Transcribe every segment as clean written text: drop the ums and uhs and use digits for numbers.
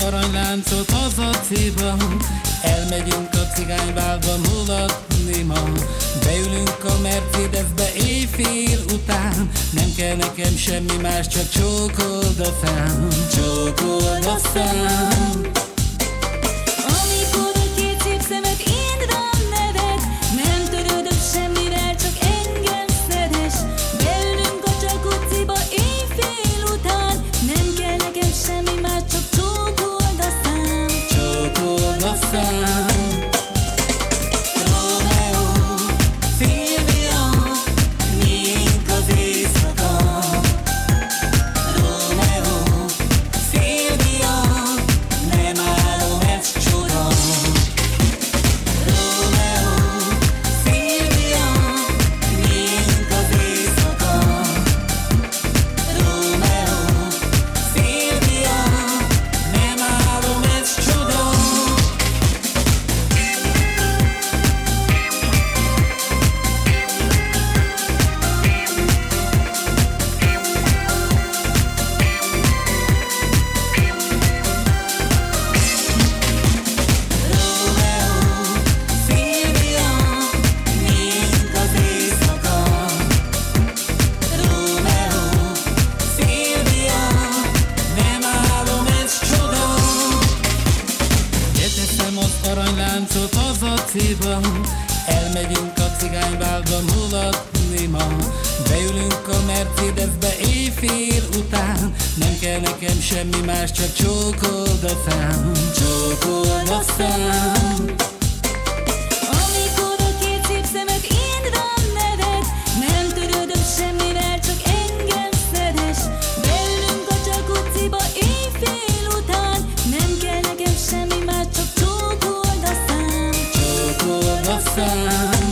aranyláncot hazaciba, elmegyünk a cigánybálba mulatni ma. Beülünk a Mercedesbe éjfél után, nem kell nekem semmi más, csak csókold a szám, csókold a szám. Amikor a két szép szemed én rám nevet, nem törődök semmivel, csak engem szeres. Beülünk a jacuzziba éjfél után, nem kell nekem semmi más, csak csókold a szám, csókold a szám. Rómeó, Szilvia, miénk az éjszaka. Rómeó, Szilvia, nem állom, ez csoda. Rómeó, Szilvia, miénk az éjszaka. Rómeó, Szilvia, nem állom, ez csoda. Aranyláncot hazaciba, elmegyünk a cigánybálba mulatni ma. Beülünk a Mercedesbe éjfél után, nem kell nekem semmi más, csak csókold a szám, csókold a szám. amikor a két szép szemed én rám nevet, nem törődök semmivel, csak engem szeres. Beülünk a jacuzziba éjfél után, nem kell nekem semmi más, csak csókold a szám, Csókold a szám.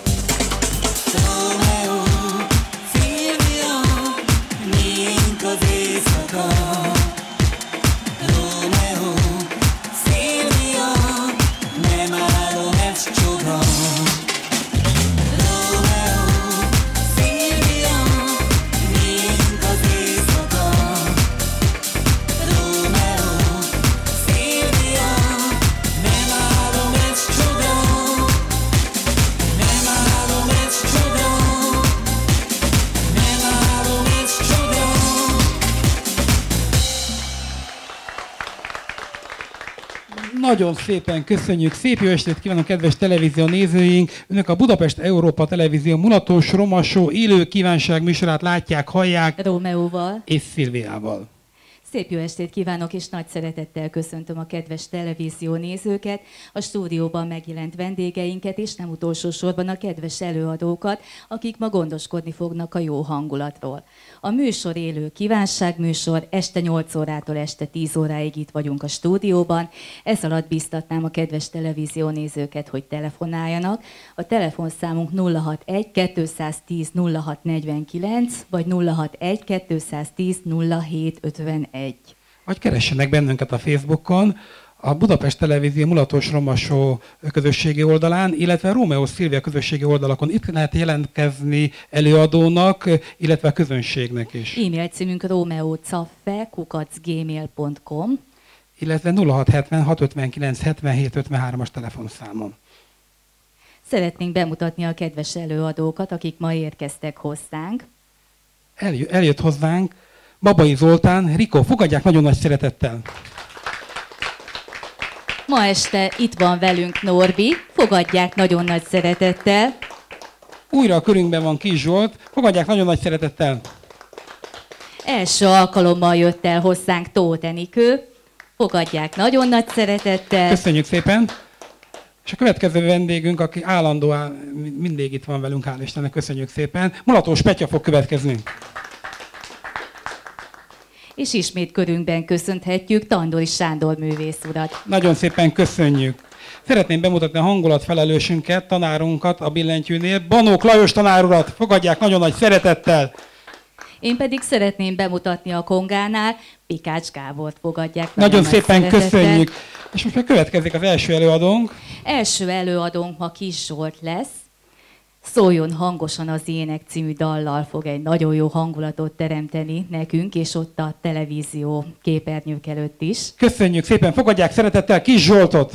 Rómeó, Szilvia, miénk az éjszaka. Rómeó, Szilvia, nem állom, ez csoda. Rómeó, Szilvia, miénk az éjszaka. Rómeó, Szilvia, nem állom, ez csoda. Nem állom, ez csoda. Nem állom, ez csoda. Nagyon szépen köszönjük, szép jó estét kívánok, kedves televízió nézőink! Önök a Budapest Európa Televízió Mulatos Roma Show élő kívánság műsorát látják, hallják Rómeóval. és Szilviával. Szép jó estét kívánok, és nagy szeretettel köszöntöm a kedves televízió nézőket, a stúdióban megjelent vendégeinket, és nem utolsó sorban a kedves előadókat, akik ma gondoskodni fognak a jó hangulatról. A műsor élő kívánságműsor, este 8 órától este 10 óráig itt vagyunk a stúdióban. Ez alatt biztatnám a kedves televízió nézőket, hogy telefonáljanak. A telefonszámunk 061 210 0649 vagy 061 210 0751. Vagy keressenek bennünket a Facebookon, a Budapest Televízió Mulatos Roma Show közösségi oldalán, illetve a Rómeó Szilvia közösségi oldalakon. Itt lehet jelentkezni előadónak, illetve a közönségnek is. E-mail címünk romeocaffe@gmail.com, illetve 0670 659 77 53-as telefonszámon. Szeretnénk bemutatni a kedves előadókat, akik ma érkeztek hozzánk. Eljött hozzánk Babai Zoltán, Rikó, fogadják nagyon nagy szeretettel. Ma este itt van velünk Norbi, fogadják nagyon nagy szeretettel. Újra a körünkben van Kis Zsolt, fogadják nagyon nagy szeretettel. Első alkalommal jött el hozzánk Tóth Enikő, fogadják nagyon nagy szeretettel. Köszönjük szépen. És a következő vendégünk, aki állandóan mindig itt van velünk, hál' Istennek, köszönjük szépen. Mulatos Petya fog következni. És ismét körünkben köszönhetjük Tandori Sándor művész urat. Nagyon szépen köszönjük. Szeretném bemutatni a hangulatfelelősünket, tanárunkat a billentyűnél, Banók Lajos tanár urat, fogadják nagyon nagy szeretettel. Én pedig szeretném bemutatni a kongánál Pikács Gábort, fogadják Nagyon szépen szeretettel. köszönjük. És most már következik az első előadónk. Első előadónk ma Kis Zsolt lesz. Szóljon hangosan az ének című dallal fog egy nagyon jó hangulatot teremteni nekünk, és ott a televízió képernyők előtt is. Köszönjük szépen, fogadják szeretettel Kis Zsoltot!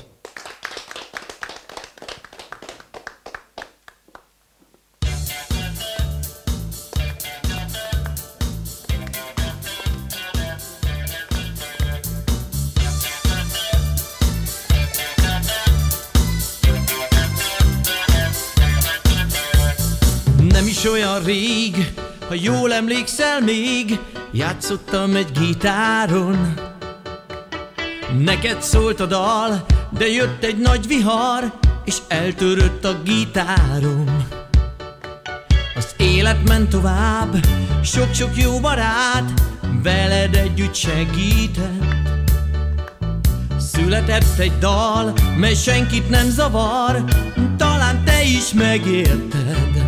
Nem is olyan rég, ha jól emlékszel még, játszottam egy gitáron. Neked szólt a dal, de jött egy nagy vihar, és eltörött a gitárom. Az élet ment tovább, sok-sok jó barát veled együtt segített. Született egy dal, mely senkit nem zavar, talán te is megérted.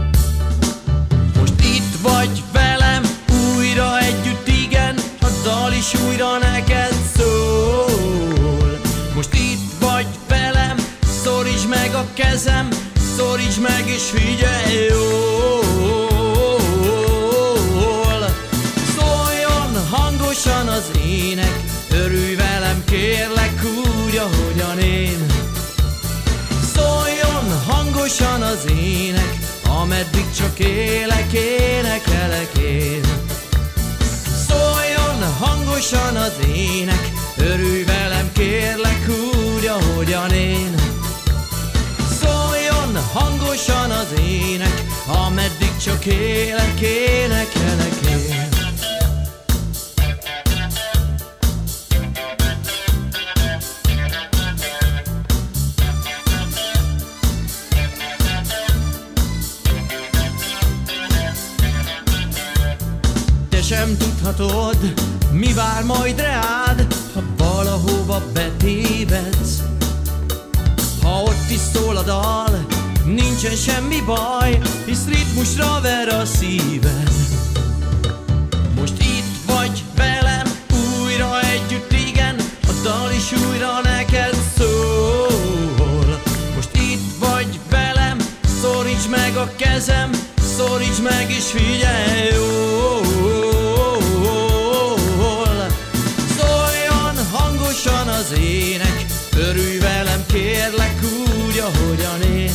Vagy velem újra együtt, igen, a dal is újra neked szól. Most itt vagy velem, szorítsd meg a kezem, szorítsd meg és figyelj jól. Szóljon hangosan az ének, örülj velem kérlek úgy, ahogyan én. Szóljon hangosan az ének, ameddig csak élek, énekelek én. Szóljon hangosan az ének, örülj velem kérlek úgy, ahogyan én. Szóljon hangosan az ének, ameddig csak élek, énekelek én. Sem tudhatod, mi vár majd reád, ha valahova betévedsz. Ha ott is szól a dal, nincsen semmi baj, hisz ritmusra ver a szíved. Most itt vagy velem, újra együtt, igen, a dal is újra neked szól. Most itt vagy velem, szorítsd meg a kezem, szorítsd meg és figyelj jól. Az ének, örülj velem kérlek úgy, ahogyan én.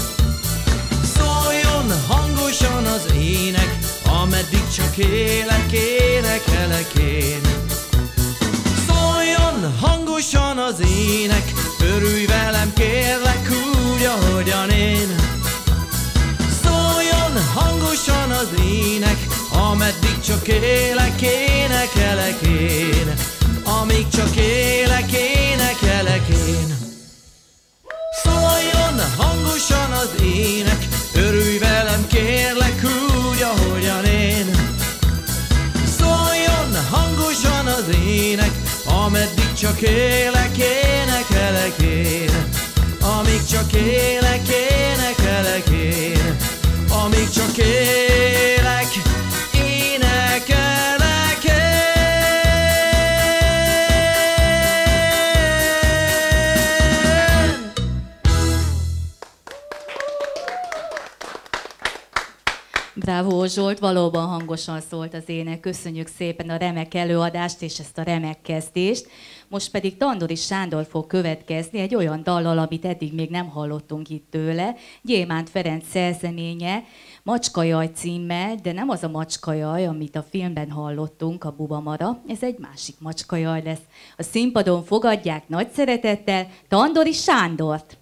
Szóljon hangosan az ének, ameddig csak élek, énekelek én. Szóljon hangosan az ének, örülj velem kérlek úgy, ahogyan én. Szóljon hangosan az ének, ameddig csak élek, énekelek én. Amíg csak élek, énekelek én. Szóljon hangosan az ének, örülj velem kérlek úgy, ahogyan én. Szóljon hangosan az ének, ameddig csak élek, énekelek én. Amíg csak élek, énekelek én. Amíg csak élek, énekelek én. Bravo Zsolt, valóban hangosan szólt az ének. Köszönjük szépen a remek előadást és ezt a remek kezdést. Most pedig Tandori Sándor fog következni egy olyan dallal, amit eddig még nem hallottunk itt tőle. Gyémánt Ferenc szerzeménye, Macskajaj címmel, de nem az a macskajaj, amit a filmben hallottunk, a Bubamara. Ez egy másik macskajaj lesz. A színpadon fogadják nagy szeretettel Tandori Sándort.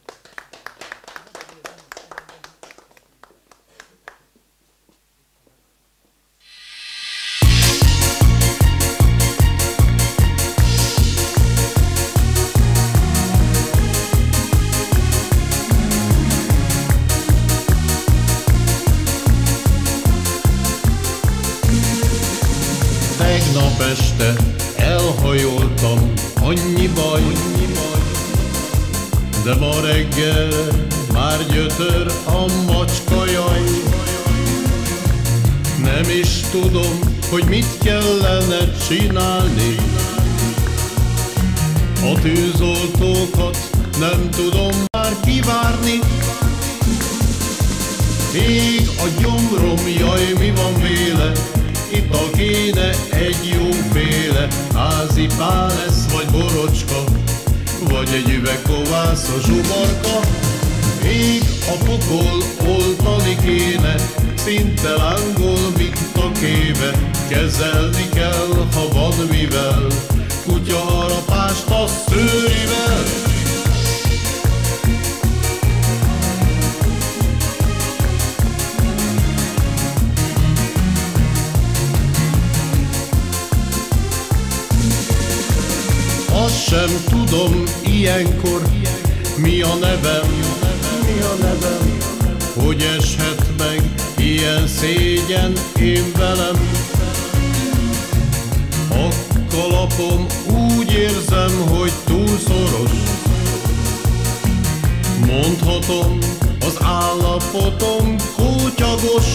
Tegnap este elhajoltam, annyi baj, de ma reggel már gyötör a macskajaj. Nem is tudom, hogy mit kellene csinálni, a tűzoltókat nem tudom már kivárni. Ég a gyomrom, jaj, mi van véle, ital kéne egy jóféle, házi pál lesz, vagy borocska, vagy egy üveg kovászos uborka. Ég a pokol, oltani kéne, szinte lángol, mint a kéve, kezelni kell, ha van mivel, kutyaharapást a szőrivel. Azt sem tudom ilyenkor, mi a nevem, hogy eshet meg ilyen szégyen én velem. A kalapom úgy érzem, hogy túl szoros, mondhatom, az állapotom kótyagos.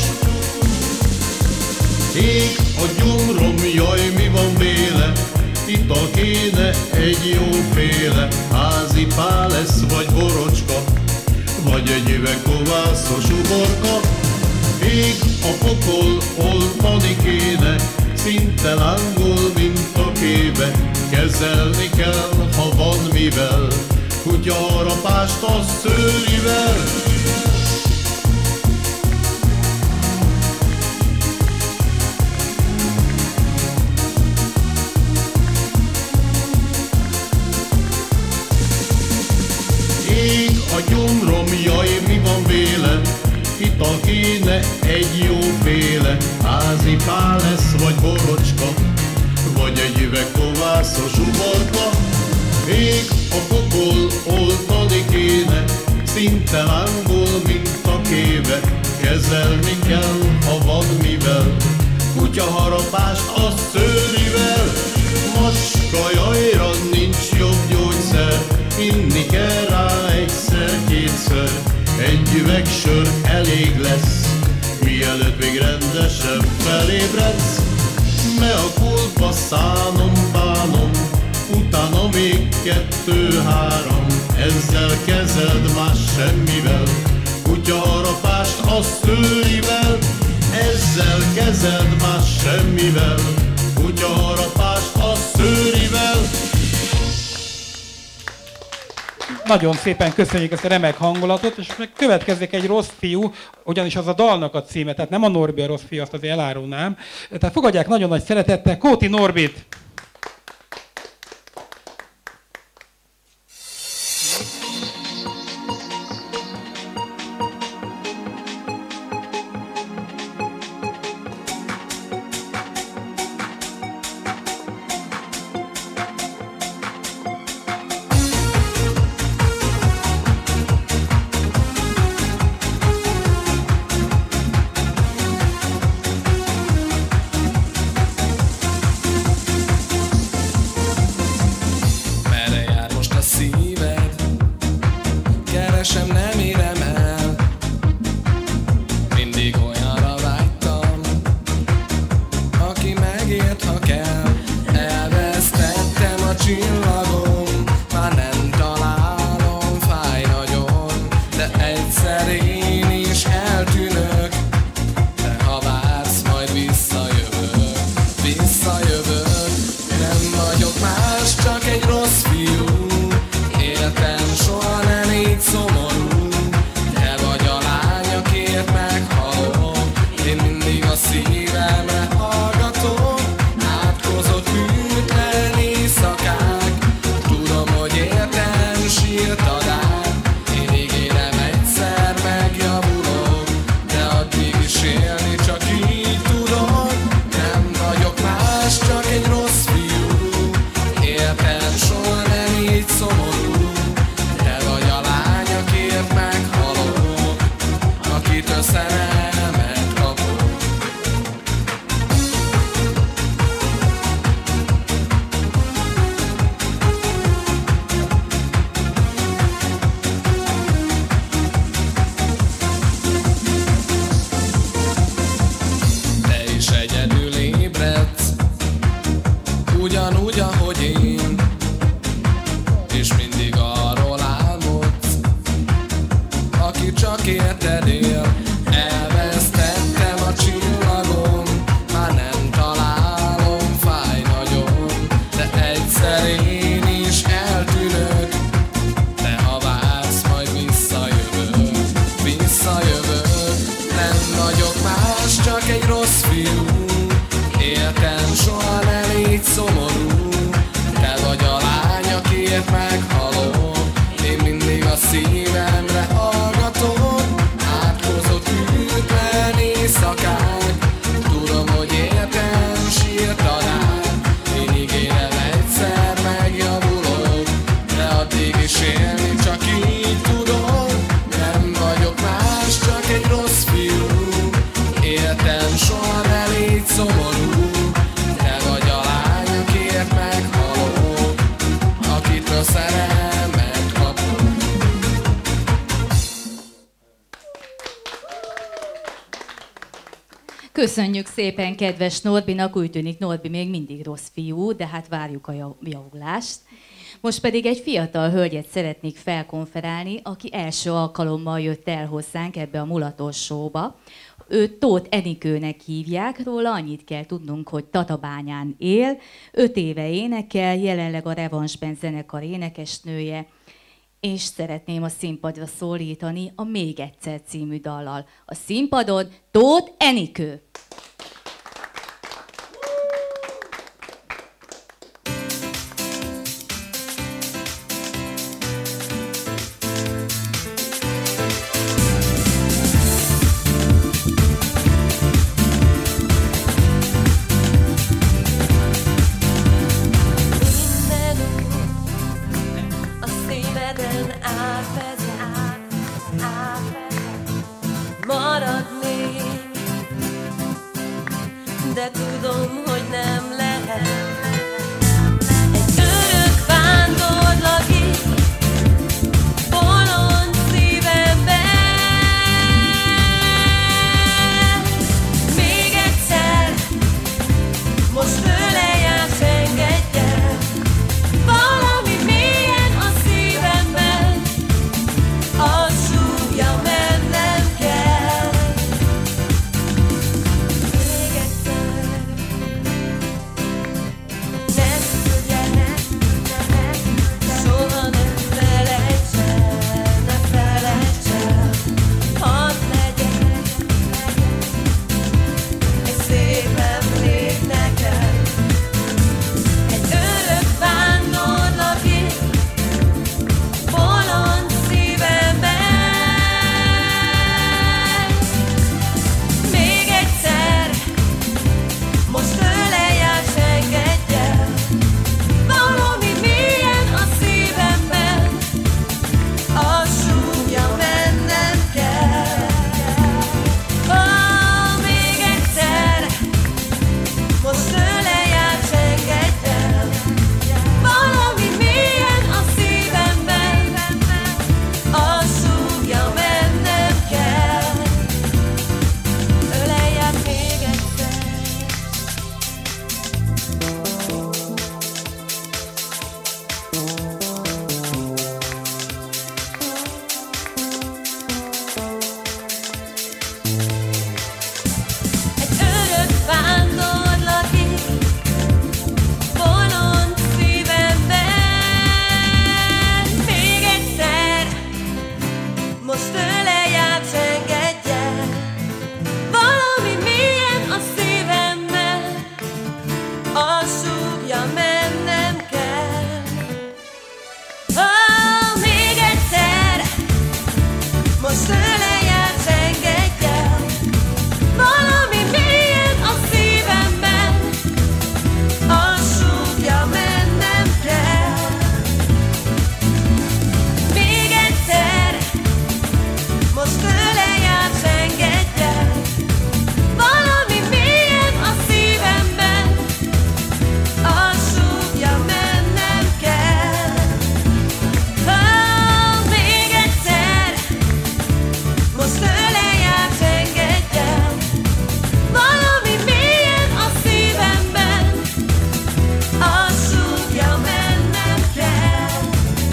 Ég a gyomrom, jaj, mi van véle, ital kéne egy jóféle, házi pál lesz, vagy borocska, vagy egy üveg kovászos uborka. Ég a pokol, oltani kéne, szinte lángol, mint a kébe, kezelni kell, ha van mivel, kutyaharapást a szőrivel. Ég a gyomrom, jaj, mi van véle, ital kéne egy jóféle, házi pál lesz, vagy borocska, vagy egy üveg kovászos uborka. Ég a pokol, oltani kéne, szinte lángol, mint a kéve, kezelni kell, ha van mivel, kutyaharapást a szőrivel. Macska jajra nincs jobb gyógyszer, inni kell rá egyszer-kétszer, egy üveg sör elég lesz, mielőtt még rendesen felébredsz. Mea culpa szánom, bánom, utána még 2-3, ezzel kezeld más semmivel, kutyaharapást a szőrivel. Ezzel kezeld más semmivel, kutyaharapást a szőrivel. Nagyon szépen köszönjük ezt a remek hangulatot, és meg következik egy rossz fiú, ugyanis az a dalnak a címe, tehát nem a Norbi a rossz fiú, azt azért elárulnám. Tehát fogadják nagyon nagy szeretettel Kóti Norbit! és élni csak így tudok. Nem vagyok más, csak egy rossz fiú. Éltem, soha ne légy szomorú. Te vagy a lány, akiért meghalok, akitől szerelmet kapok. Köszönjük szépen kedves Norbinak, úgy tűnik Norbi még mindig rossz fiú, de hát várjuk a javulást. Most pedig egy fiatal hölgyet szeretnék felkonferálni, aki első alkalommal jött el hozzánk ebbe a mulatos showba. Őt Tóth Enikőnek hívják, róla annyit kell tudnunk, hogy Tatabányán él, 5 éve énekel, jelenleg a Revans Band zenekar énekesnője, és szeretném a színpadra szólítani a Még egyszer című dallal. A színpadon Tóth Enikő. De tudom, hogy nem lehet. Egy örök vándorlak itt, bolond szívemben. Még egyszer, most ölelj át, engedj el. Valami mélyen a szívemben, az súgja, mennem kell. Még egyszer. Soha ne felejts el, hadd legyen egy szép emlék neked. Egy örök vándorlak itt, bolond szívemben. Még egyszer, most ölelj át, engedj el. Valami mélyen a szívemben, az súgja, mennem kell. Még egyszer, most ölelj át, engedj el. Valami mélyen a szívemben, az súgja, mennem kell. Ölelj át még egyszer. Egy örök vándorlak itt, bolond szívemben. Még egyszer, most ölelj át, engedj el. Valami mélyen a szívemben, az súgja, mennem kell. Még egyszer, most ölelj át, engedj el. Valami mélyen a szívemben, az súgja, mennem kell. Még egyszer, most ölelj át, engedj el. Valami mélyen a szívemben, az súgja, mennem kell. Még egyszer, most ölelj át, engedj el. Valami mélyen a szívemben, az súgja, mennem kell.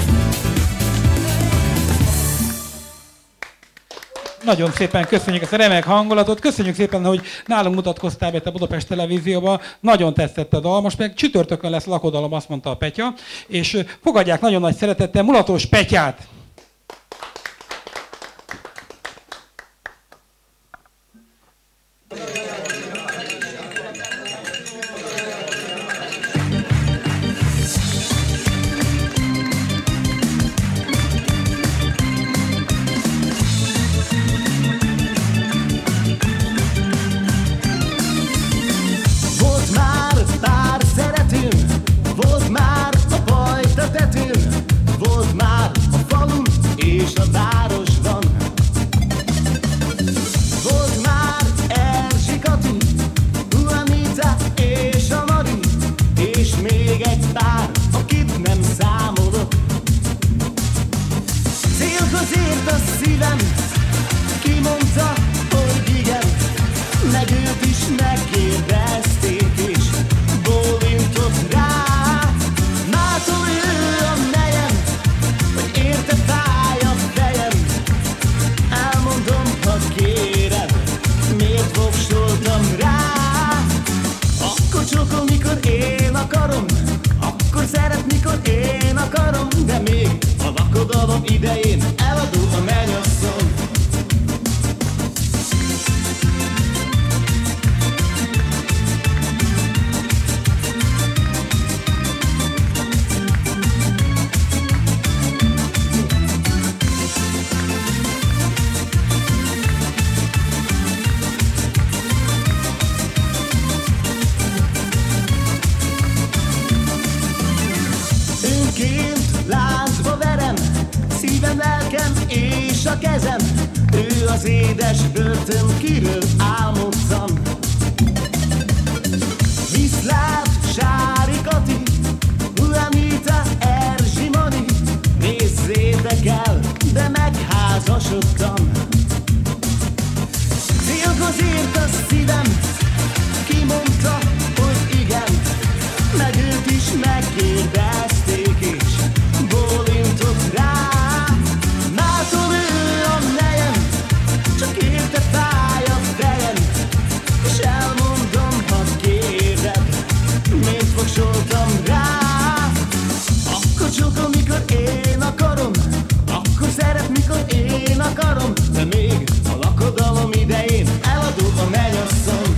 Nagyon szépen köszönjük ezt a remek hangulatot, köszönjük szépen, hogy nálunk mutatkoztál be a Budapest Televízióba, nagyon tetszett a dal, most meg csütörtökön lesz lakodalom, azt mondta a Petya, és fogadják nagyon nagy szeretettel Mulatos Petyát! Volt már pár szeretünk, volt már a bajt a tetünk, volt már dalom idején eladó a mennyasszony. Láncba verem, szívem, lelkem és a kezem. Ő az édes börtön, kiről álmodtam. Viszlát, Sári Kati, Ulanita, Erzsi Mani. Nézzétek el, de megházasodtam. Célhoz ért a szívem, kimondta, hogy igen. Meg őt is megkérdezték és bólintott rá. Mától ő a nejem, csak érte fáj a fejem. És elmondom, ha kérded, miért fogsoltam rá. Akkor csókol, mikor én akarom, akkor szeret, mikor én akarom. De még a lakodalom idején eladó a mennyasszony.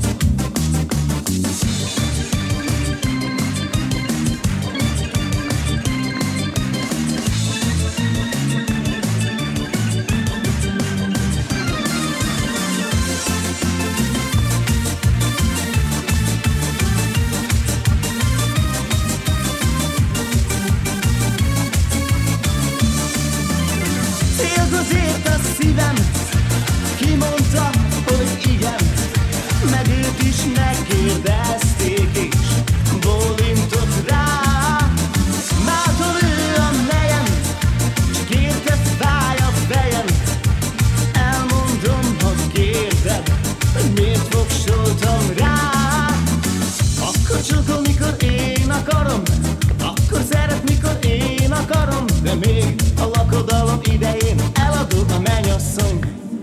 Azért a szívem kimondta, hogy igen. Meg őt is megkérdezték és bólintott rá. Mától ő a nejem, csak érte fáj a fejem. Elmondom, ha kérded, hogy miért fogsoltam rá. Akkor csókol, mikor én akarom, akkor szeret, mikor én akarom. De még a lakodalom idején eladó a mennyasszony.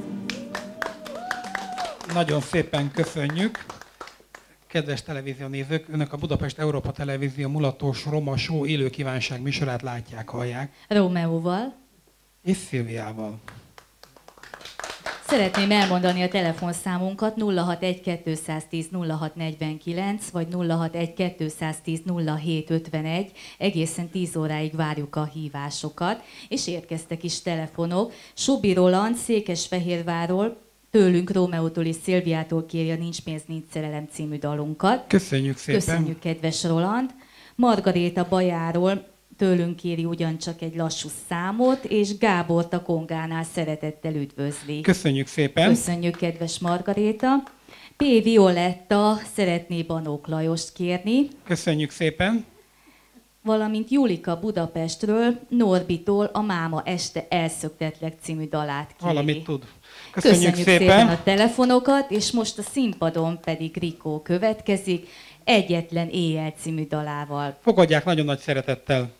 Nagyon szépen köszönjük. Kedves televíziónézők, önök a Budapest Európa Televízió Mulatos Roma Show élő kívánság műsorát látják, hallják. Rómeóval. És Szilviával. Szeretném elmondani a telefonszámunkat 061-210-0649 vagy 061-210-0751. Egészen 10 óráig várjuk a hívásokat, és érkeztek is telefonok. Subi Roland Székesfehérvárról, tőlünk Rómeótól és Szilviától kéri a Nincs pénz, nincs szerelem című dalunkat. Köszönjük szépen. Köszönjük, kedves Roland. Margaréta Bajáról tőlünk kéri ugyancsak egy lassú számot, és Gábort a Kongánál szeretettel üdvözli. Köszönjük szépen. Köszönjük, kedves Margaréta. P. Violetta szeretné Banók Lajost kérni. Köszönjük szépen. Valamint Julika Budapestről Norbitól a Máma este elszöktetlek című dalát kéri. Valamit tud. Köszönjük szépen a telefonokat, és most a színpadon pedig Rikó következik, Egyetlen éjjel című dalával. Fogadják nagyon nagy szeretettel.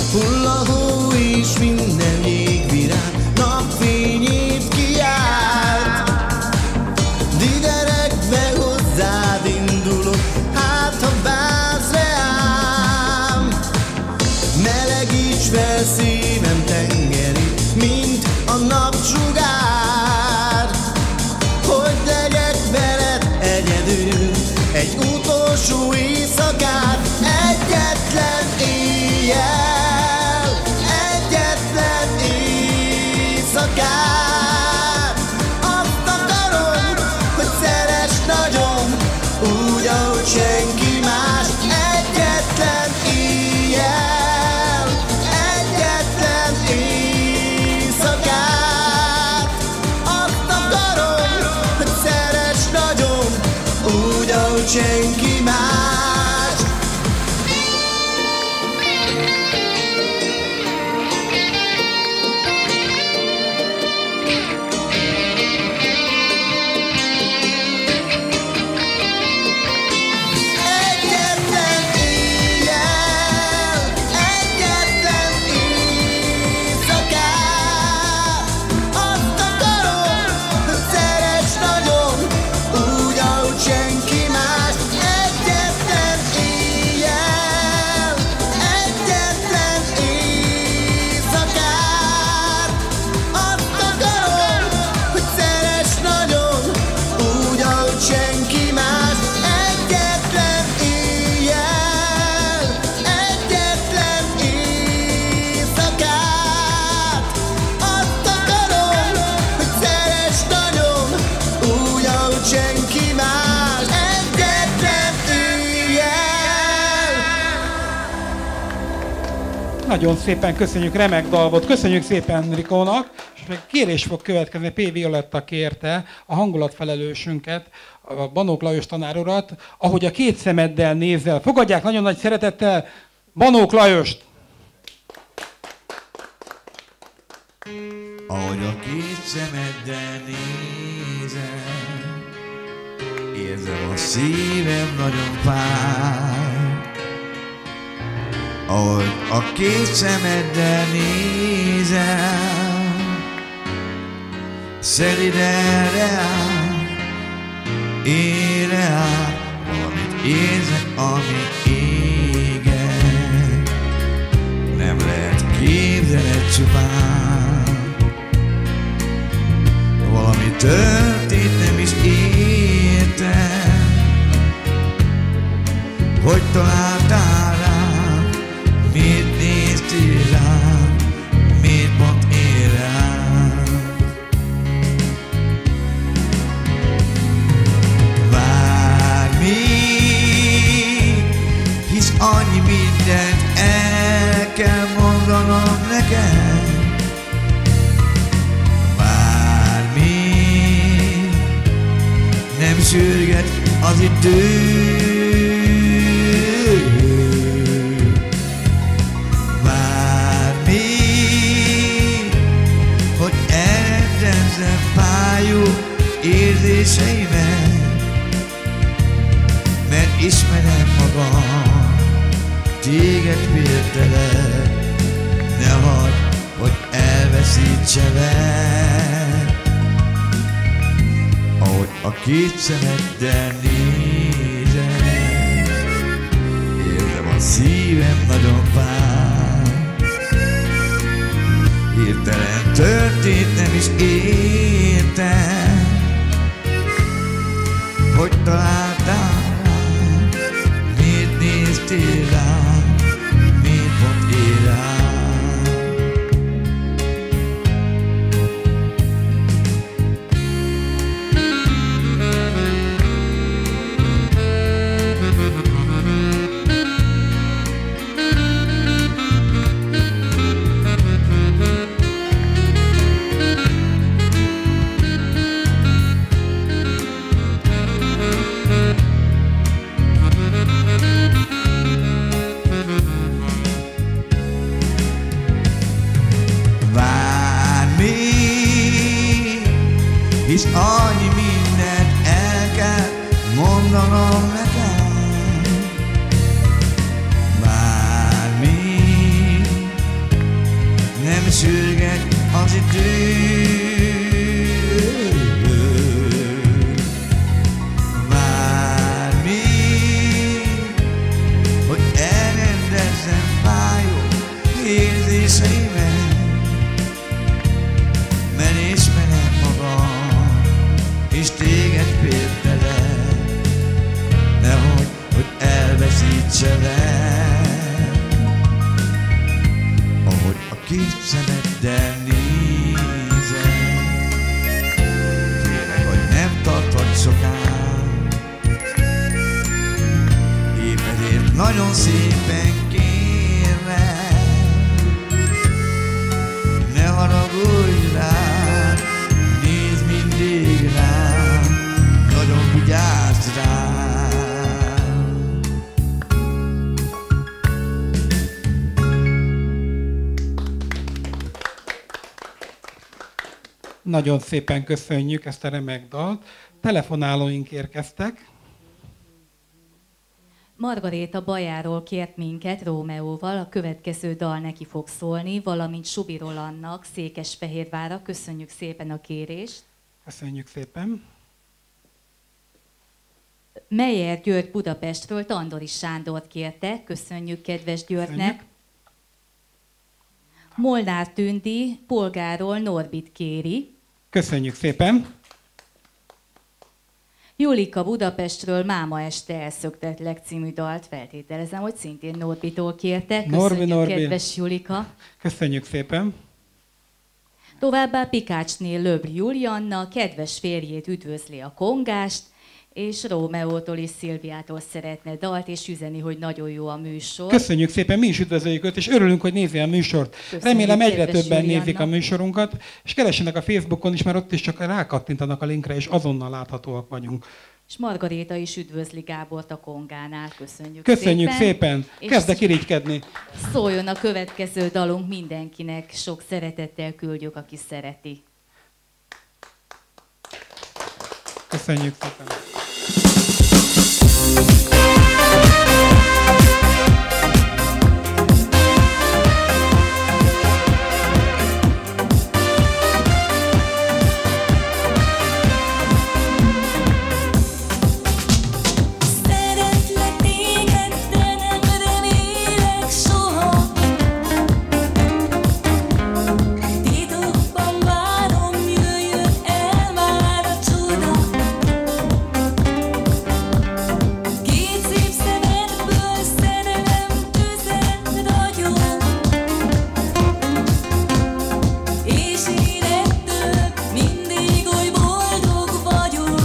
Hull a hó és minden jégvirág napfényét kiált. Diderekbe hozzád indulok, hát ha vársz reám. Melegíts fel szívem tengerét, mint a napsugár. Hogy legyek veled egyedül egy utolsó éjszakát. Egyetlen éjjel, egyetlen éjszakát. Azt akarom, hogy szeress nagyon, úgy, ahogy senki más. Egyetlen éjjel, egyetlen éjszakát. Azt akarom, hogy szeress nagyon, úgy, ahogy senki más. Egyetlen éjjel, egyetlen éjszakát. Azt akarom, hogy szeress nagyon, úgy, ahogy senki más. Egyetlen éjjel, egyetlen éjszakát. Azt akarom, hogy szeress nagyon, úgy, ahogy senki más. Egyetlen éjjel, egyetlen éjszakát. Azt akarom, hogy szeress nagyon, úgy, ahogy senki más. Egyetlen éjjel. Nagyon szépen köszönjük, remek dal volt. Köszönjük szépen Rikónak, és még kérés fog következni, P. Violetta kérte a hangulatfelelősünket, a Banók Lajos tanár urat, ahogy a két szemeddel nézel. Fogadják nagyon nagy szeretettel Banók Lajost! Ahogy a két szemeddel nézem, érzem a szívem nagyon fáj. Ahogy a két szemeddel nézem, szelíd erre áll, ére áll, valamit érzek, ami égen. Nem lehet képzeled csupán, valami történt, nem is értem. Hogy találtál rám, miért néztél rám, miért pont én rám? Várj még, hisz annyi mindent el kell mondanom neked. Várj még, nem sürget az idő. Várj még, hogy elrendezzem fájó érzéseimet, mert ismerem magam, téged féltelek. Ne hagyd, hogy elveszítselek. Ahogy a két szemeddel nézem, érzem a szívem nagyon fáj. Hirtelen történt, nem is értem. Hogy találtál rám, miért néztél rám, miért pont én rám? Hisz annyi mindent el kell mondanom neked. Bármi, sürget az idő. Vár még, hogy elrendezzem fájó érzéseimet, mert ismerem magam, és téged féltelek, nehogy, hogy elveszítselek. Ahogy a kis szemeddel nézem, félek, hogy nem tartod soká. Épp ezért nagyon szépen kérlek, ne haragudj rám, nézd mindig rám, nagyon vigyázz rám. Nagyon szépen köszönjük ezt a remek dalt. Telefonálóink érkeztek. Margaréta Bajáról kért minket Rómeóval, a következő dal neki fog szólni, valamint Subi Rolandnak Székesfehérvárra. Köszönjük szépen a kérést. Köszönjük szépen. Meyer György Budapestről Tandori Sándort kérte. Köszönjük kedves Györgynek. Köszönjük. Molnár Tündi Polgáról Norbit kéri. Köszönjük szépen. Julika Budapestről Máma este elszöktetlek című dalt, feltételezem, hogy szintén Norbitól kérte. Köszönjük, Norbi. kedves Julika. Köszönjük szépen. Továbbá Pikácsné Löbr Julianna kedves férjét üdvözli a kongást, és Rómeótól és Szilviától szeretne dalt, és üzeni, hogy nagyon jó a műsor. Köszönjük szépen, mi is üdvözöljük őt, és örülünk, hogy nézi a műsort. Köszönjük, Remélem egyre kedves többen Julianna. nézik a műsorunkat, és keressenek a Facebookon is, mert ott is csak rákattintanak a linkre, és azonnal láthatóak vagyunk. És Margaréta is üdvözli Gábort a kongánál. Köszönjük, Köszönjük szépen. És Kezdek irigykedni. szóljon a következő dalunk mindenkinek, sok szeretettel küldjük, aki szereti. Köszönjük szépen. Szeretlek téged, de nem remélek soha. Titokban várom, jöjjön el már a csoda. Két szép szemedből szerelem tüzet ragyog, és én ettől mindig oly boldog vagyok.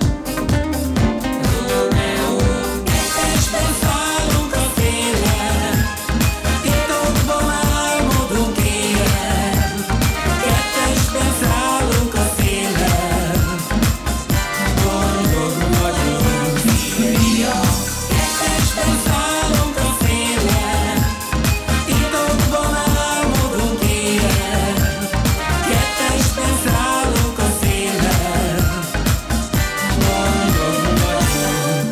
Rómeó, kettesben szállunk a szélen, titokban álmodunk éjjel. Kettesben szállunk a szélen, boldog vagyunk. Szilvia, kettesben szállunk a szélen, titokban álmodunk éjjel. Kettesben szállunk a szélen, boldog vagyunk.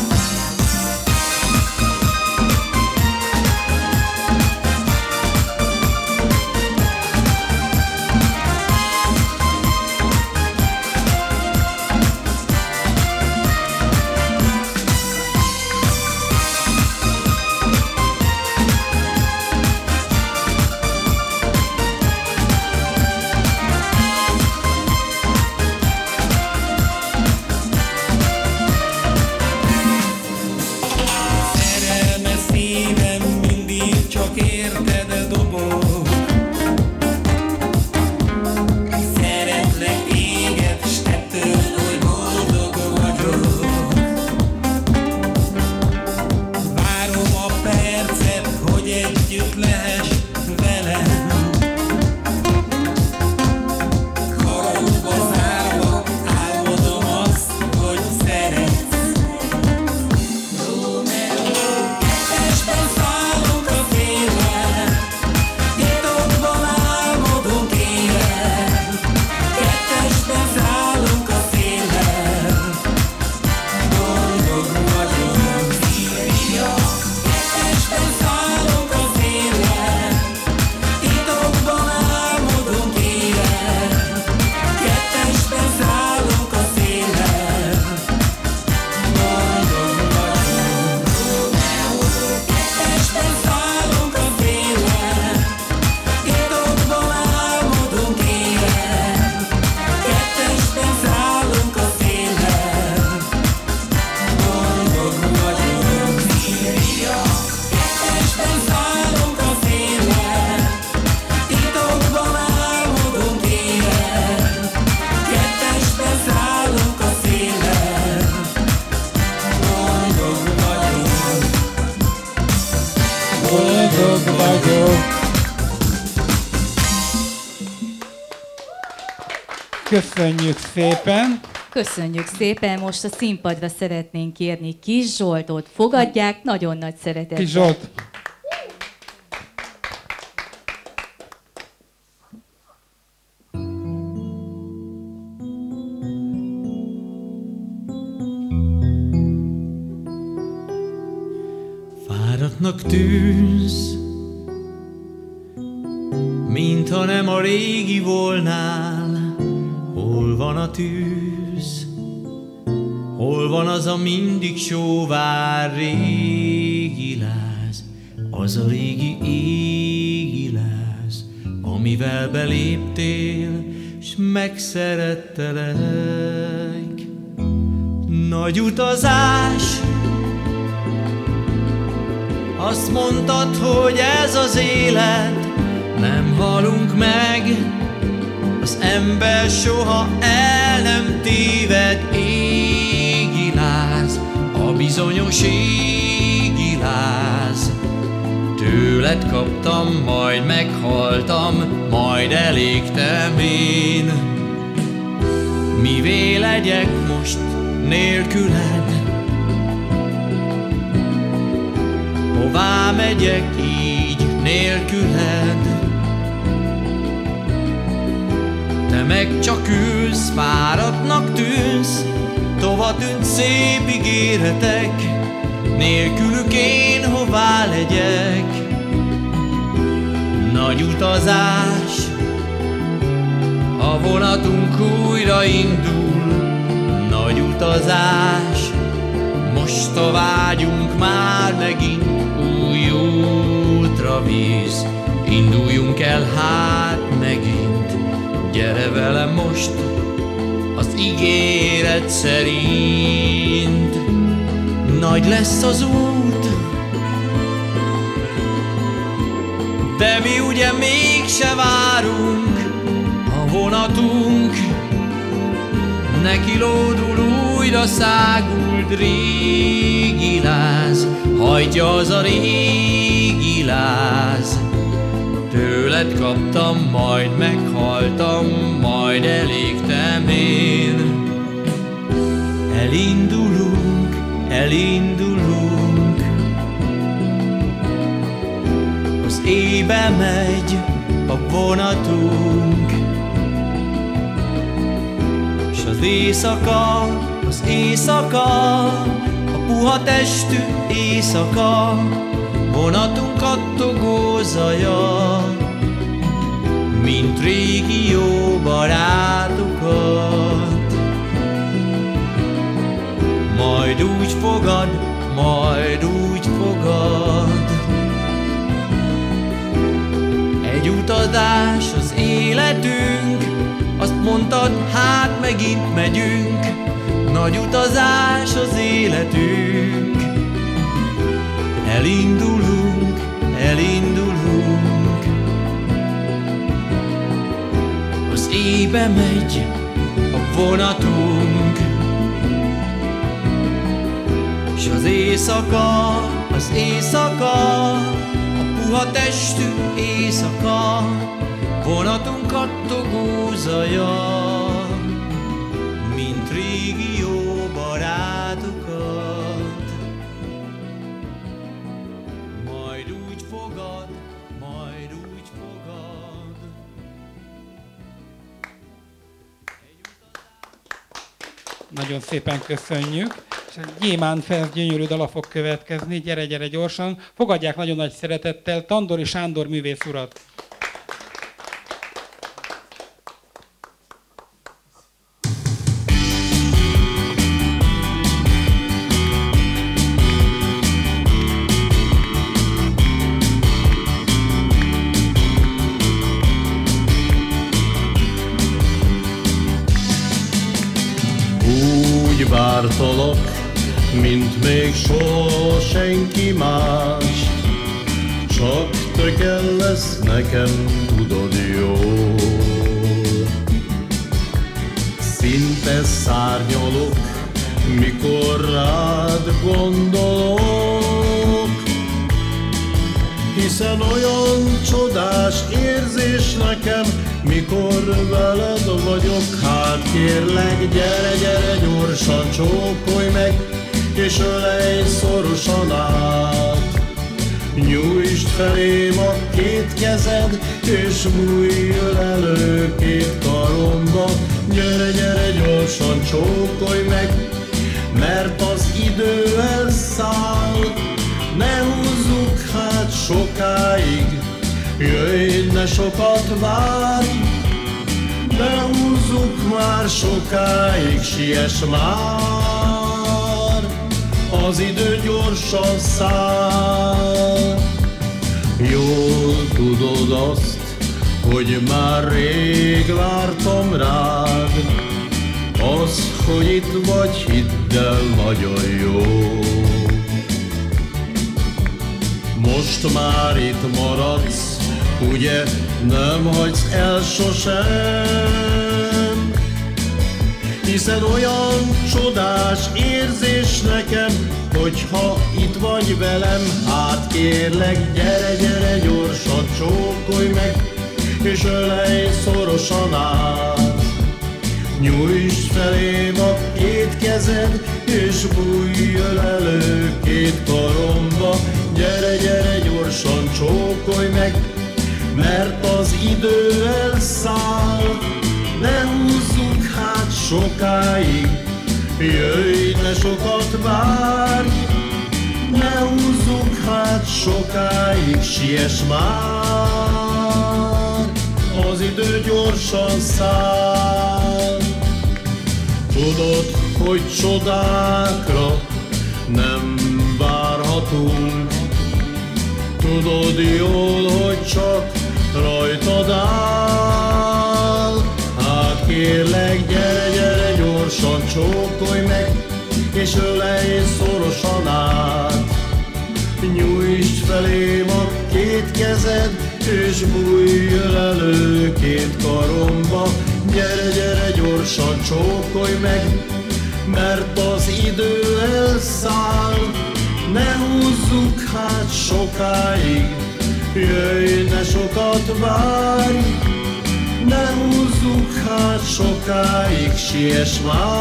Szerelmes szívem mindig csak érted dobog. Szeretlek téged, s ettől oly boldog vagyok. Várom a percet, hogy együtt lehess velem. Karokba zárva álmodom azt, hogy szeretsz. Kettesben szállunk a szélen, titokban álmodunk éjjel. Kettesben szállunk a szélen, boldog vagyunk. Szilvia, kettesben szállunk a szélen, vagyok. Köszönjük szépen! Köszönjük szépen, most a színpadra szeretnénk kérni Kis Zsoltot. Fogadják nagyon nagy szeretettel. Kis Zsolt! Fáradtnak tűnsz, mintha nem a régi volnál. Hol van a tűz? Hol van az a mindig sóvár régi láz? Az a régi égi láz, amivel beléptél, s megszerettelek. Nagy utazás, azt mondtad, hogy ez az élet, nem halunk meg, az ember soha el nem téved. Égi láz, a bizonyos égi láz. Tőled kaptam, majd meghaltam, majd elégtem én. Mivé legyek most nélküled? Hová megyek így nélküled? Te meg csak ülsz, fáradtnak tűnsz, tova tűnt szép ígéretek, nélkülük én hová legyek? Nagy utazás, a vonatunk újra indul. Nagy utazás, most a vágyunk már megint új útra víz. Induljunk el hát megint, gyere velem most az ígéret szerint. Nagy lesz az út, de mi ugye mégse várunk. A vonatunk neki lódul újra szágult régi láz, hajtja az a régi láz. Tőled kaptam, majd meghaltam, majd elégtem én. Elindulunk, elindulunk, az éjbe megy a vonatunk, s az éjszaka, a puha testű éjszaka, vonatunk kattogó zaja, mint régi jó barátokat. Majd úgy fogad, majd úgy fogad. Egy utazás az életünk, azt mondtad, hát megint megyünk. Nagy utazás az életünk. Elindulunk, elindulunk, az éjbe megy a vonatunk, s az éjszaka, a puha testű éjszaka, vonatunk kattogó zaja, mint régi jó barátokat. Majd úgy fogad, majd úgy fogad. Nagyon szépen köszönjük. És Gyémánt Ferenc gyönyörű dala fog következni. Gyere, gyere gyorsan. Fogadják nagyon nagy szeretettel Tandori Sándor művész urat. Úgy vártalak, mint még soha senki más, csak te kell lesz nekem, tudod jól. Szinte szárnyalok, mikor rád gondolok, hiszen olyan csodás érzés nekem, mikor veled vagyok. Hát kérlek, gyere, gyere gyorsan, csókolj meg, és ölelj szorosan át. Nyújtsd felém a két kezed, és bújj ölelő két karomba. Gyere, gyere gyorsan, csókolj meg, mert az idő elszáll. Ne húzzuk hát sokáig, jöjj, ne sokat várj. Ne húzzuk már sokáig, siess már, az idő gyorsan száll. Jól tudod azt, hogy már rég vártam rád. Az, hogy itt vagy, hidd el, nagyon jó. Most már itt maradsz, ugye nem hagysz el sosem, hiszen olyan csodás érzés nekem, hogyha itt vagy velem. Hát kérlek, gyere, gyere gyorsan, csókolj meg, és ölelj szorosan át. Nyújtsd felém a két kezed, és bújj ölelő két karomba. Gyere, gyere gyorsan, csókolj meg, mert az idő elszáll. Ne húzzuk hát sokáig, jöjj, ne sokat várj. Ne húzzuk hát sokáig, siess már, az idő gyorsan száll. Tudod, hogy csodákra nem várhatunk. Tudod jól, hogy csak rajtad áll. Hát kérlek, gyere, gyere gyorsan, csókolj meg, és ölelj szorosan át. Nyújtsd felém a két kezed, és bújj ölelő két karomba. Gyere, gyere gyorsan, csókolj meg, mert az idő elszáll. Ne húzzuk hát sokáig, jöjj, ne sokat várj. Ne húzzuk hát sokáig, siess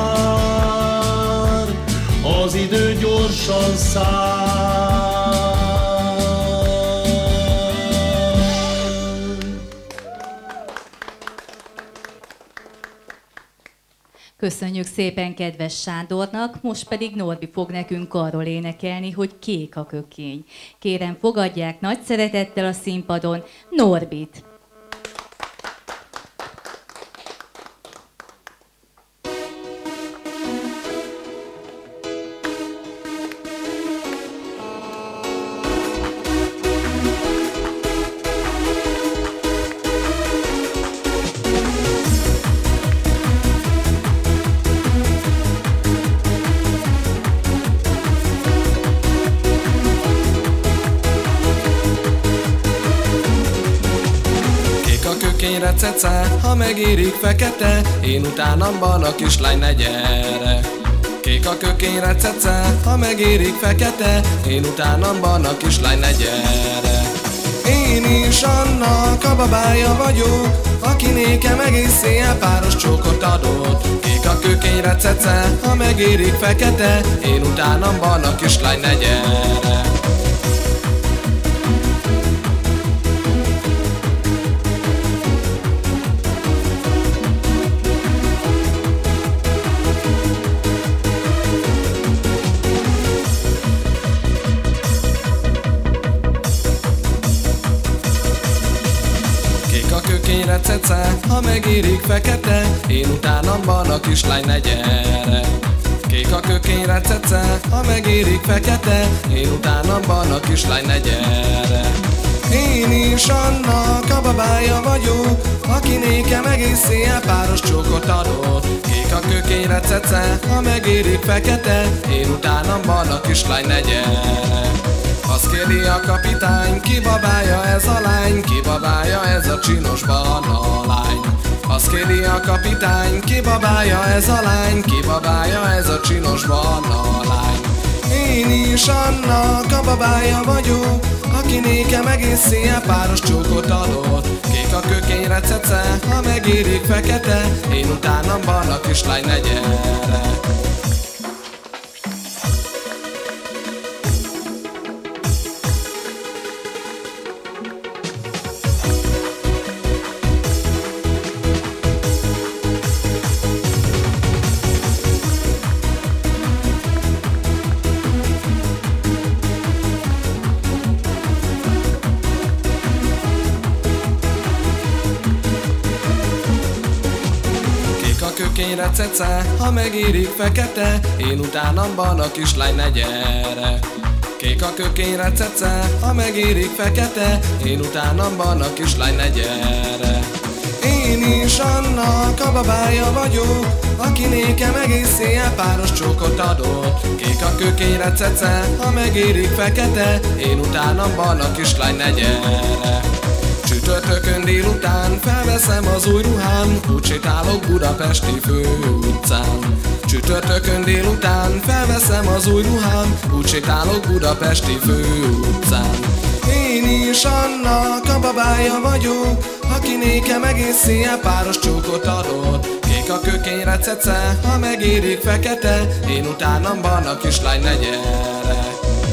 már, az idő gyorsan száll. Köszönjük szépen kedves Sándornak, most pedig Norbi fog nekünk arról énekelni, hogy kék a kökény. Kérem, fogadják nagy szeretettel a színpadon Norbit! Cece, ha megérik fekete, én utánamban a kislány ne gyere. Kék a kökényre cece, ha megérik fekete, én utánamban a kislány ne gyere. Én is annak a babája vagyok, aki nékem egész éjjel páros csókot adott. Kék a kökényre cece, ha megérik fekete, én utánamban a kislány ne gyere. Cece, ha megérik fekete, én utánamban a kislány ne gyere. Kék a kökényre cece, ha megérik fekete, én utánamban a kislány ne gyere. Én is annak a babája vagyok, aki nékem egész éjjel páros csókot adott. Kék a kökényre cece, ha megérik fekete, én utánamban a kislány ne gyere. Azt kéri a kapitány, ki babája ez a lány, ki babája ez a csinos barna lány. Azt kéri a kapitány, ki babája ez a lány, ki babája ez a csinos barna lány. Én is annak a babája vagyok, aki nékem egész éjjel páros csókot adott. Kék a kökényre cece, ha megérik fekete, én utánam barna kislány, ne gyere. Kökényre cece, ha megérik fekete, én utánam barna kislány, ne gyere. Kék a kökényre cece, ha megérik fekete, én utánam barna kislány, ne gyere. Én is annak a babája vagyok, aki nékem egész éjjel páros csókot adott. Kék a kökényre cece, ha megérik fekete, én utánam barna kislány, ne gyere. Csütörtökön délután felveszem az új ruhám, úgy sétálok Budapesti főutcán. Csütörtökön délután felveszem az új ruhám, úgy sétálok Budapesti főutcán. Én is annak a babája vagyok, aki nékem egész éjjel páros csókot adott. Kék a kökényre cece, ha megérik fekete, én utánam barna kislány, ne gyere.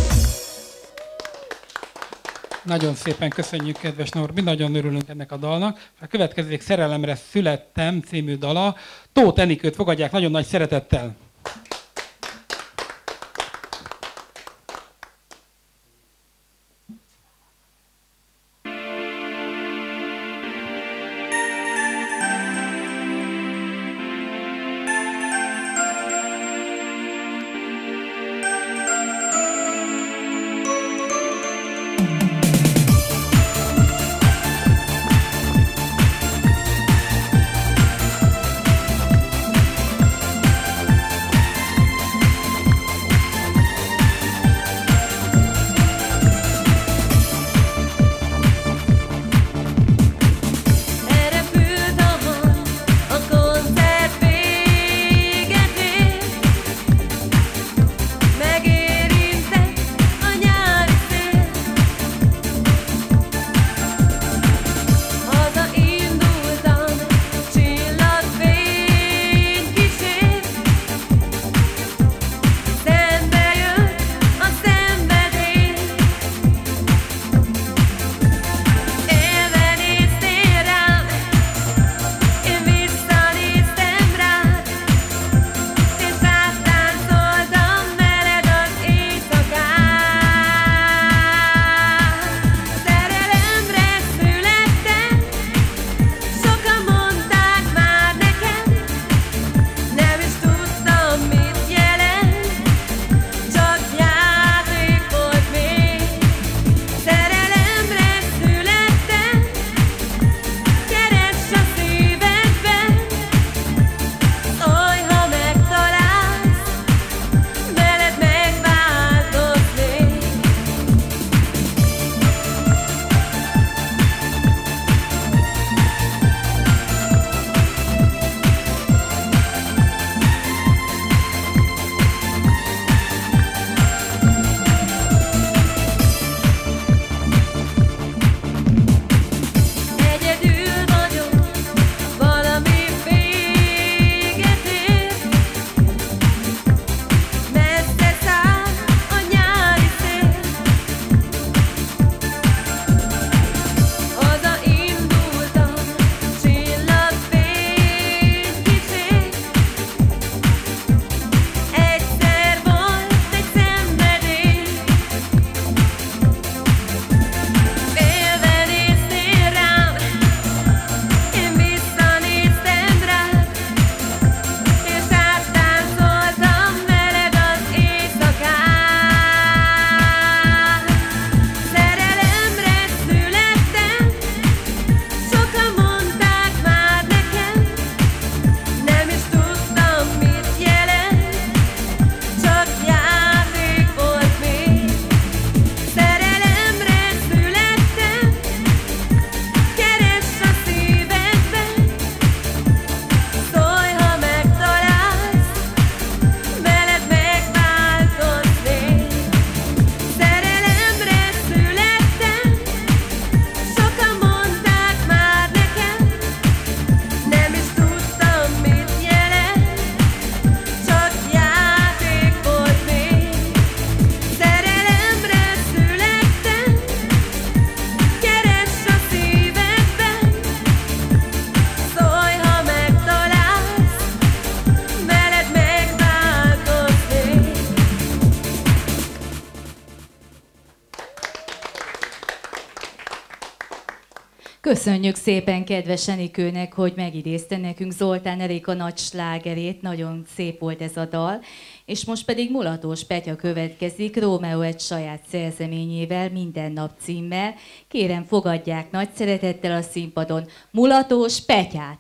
Nagyon szépen köszönjük, kedves Norbi, nagyon örülünk ennek a dalnak. A következő Szerelemre születtem című dala. Tóth Enikőt fogadják nagyon nagy szeretettel. Köszönjük szépen kedves Enikőnek, hogy megidézte nekünk Zoltán Erika nagy slágerét, nagyon szép volt ez a dal. És most pedig Mulatós Petya következik, Rómeó egy saját szerzeményével, Minden nap címmel. Kérem, fogadják nagy szeretettel a színpadon Mulatós Petyát!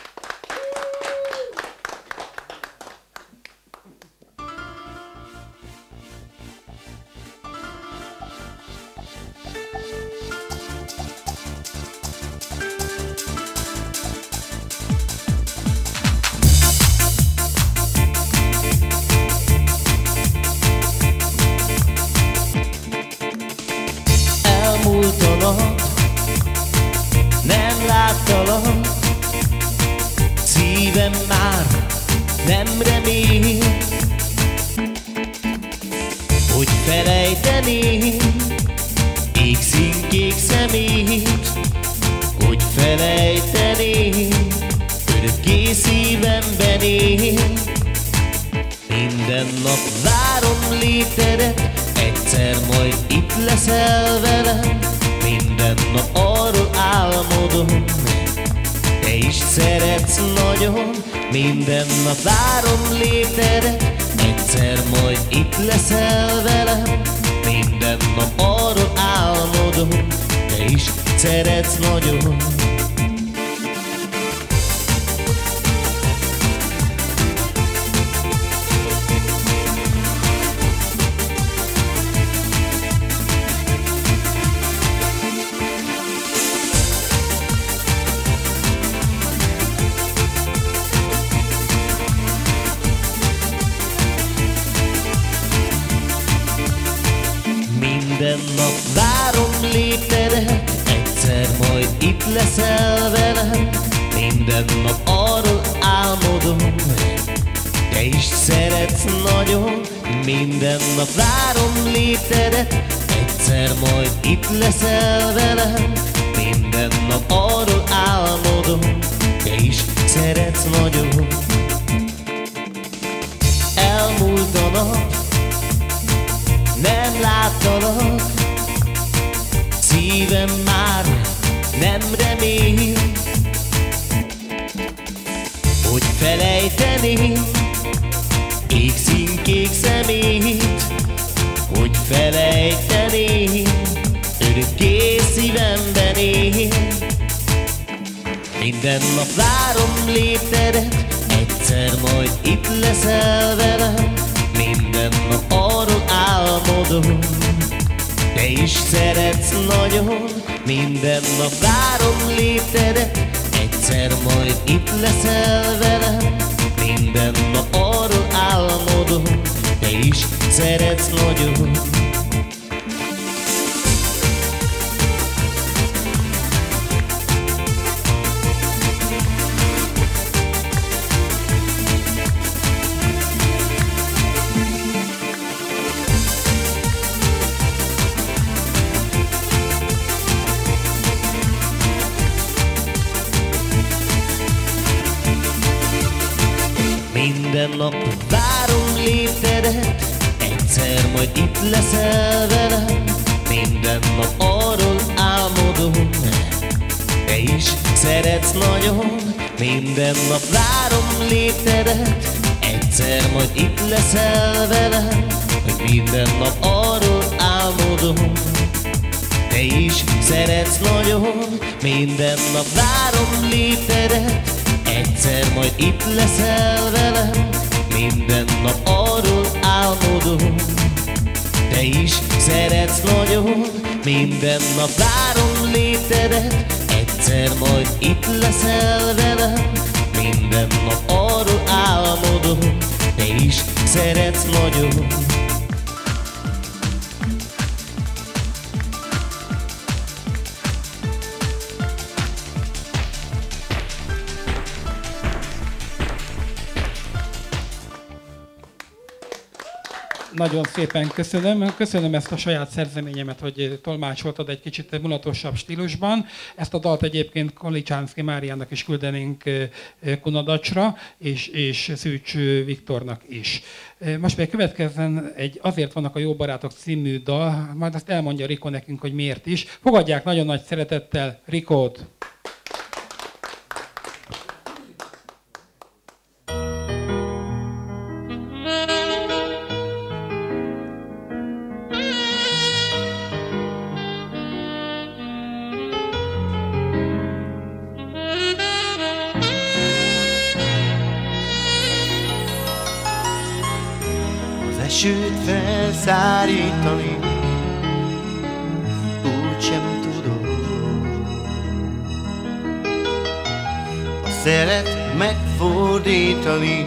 Nem láttalak, szívem már nem remél, hogy felejteni égszínkék szemét, hogy felejteni örökké szívemben él. Minden nap várom létedet, egyszer majd itt leszel velem. Minden nap arról álmodom, te is szeretsz nagyon. Minden nap várom létedet, egyszer majd itt leszel velem. Minden nap arról álmodom, te is szeretsz nagyon. Minden nap várom létedet, egyszer majd itt leszel velem. Minden nap arról álmodom, te is szeretsz nagyon. Minden nap várom létedet, egyszer majd itt leszel velem. Minden nap arról álmodom, te is szeretsz nagyon. Elmúlt a nap, nem láttalak, szívem már nem remél, hogy felejteni égszínkék szemét, hogy felejteni örökké szívemben él. Minden nap várom létedet, egyszer majd itt leszel velem. Minden nap arról álmodom, te is szeretsz nagyon. Minden nap várom létedet, egyszer majd itt leszel velem. Minden nap arról álmodom, te is szeretsz nagyon. Minden nap várom létedet, egyszer majd itt leszel velem. Minden nap arról álmodom, te is szeretsz nagyon. Minden nap várom létedet, egyszer majd itt leszel velem. Minden nap arról álmodom, te is szeretsz nagyon. Minden nap várom létedet, egyszer majd itt leszel velem. Minden nap arról álmodom, te is szeretsz nagyon. Minden nap várom létedet, egyszer majd itt leszel velem. Minden nap arról álmodom, te is szeretsz nagyon. Nagyon szépen köszönöm. Köszönöm ezt a saját szerzeményemet, hogy tolmácsoltad egy kicsit mulatosabb stílusban. Ezt a dalt egyébként Kolicsánszky Máriának is küldenénk Kunadacsra, és Szűcs Viktornak is. Most még következzen egy Azért vannak a jó barátok című dal, majd azt elmondja Rikó nekünk, hogy miért is. Fogadják nagyon nagy szeretettel Rikót! Esőt felszárítani úgysem tudod, a szelet megfordítani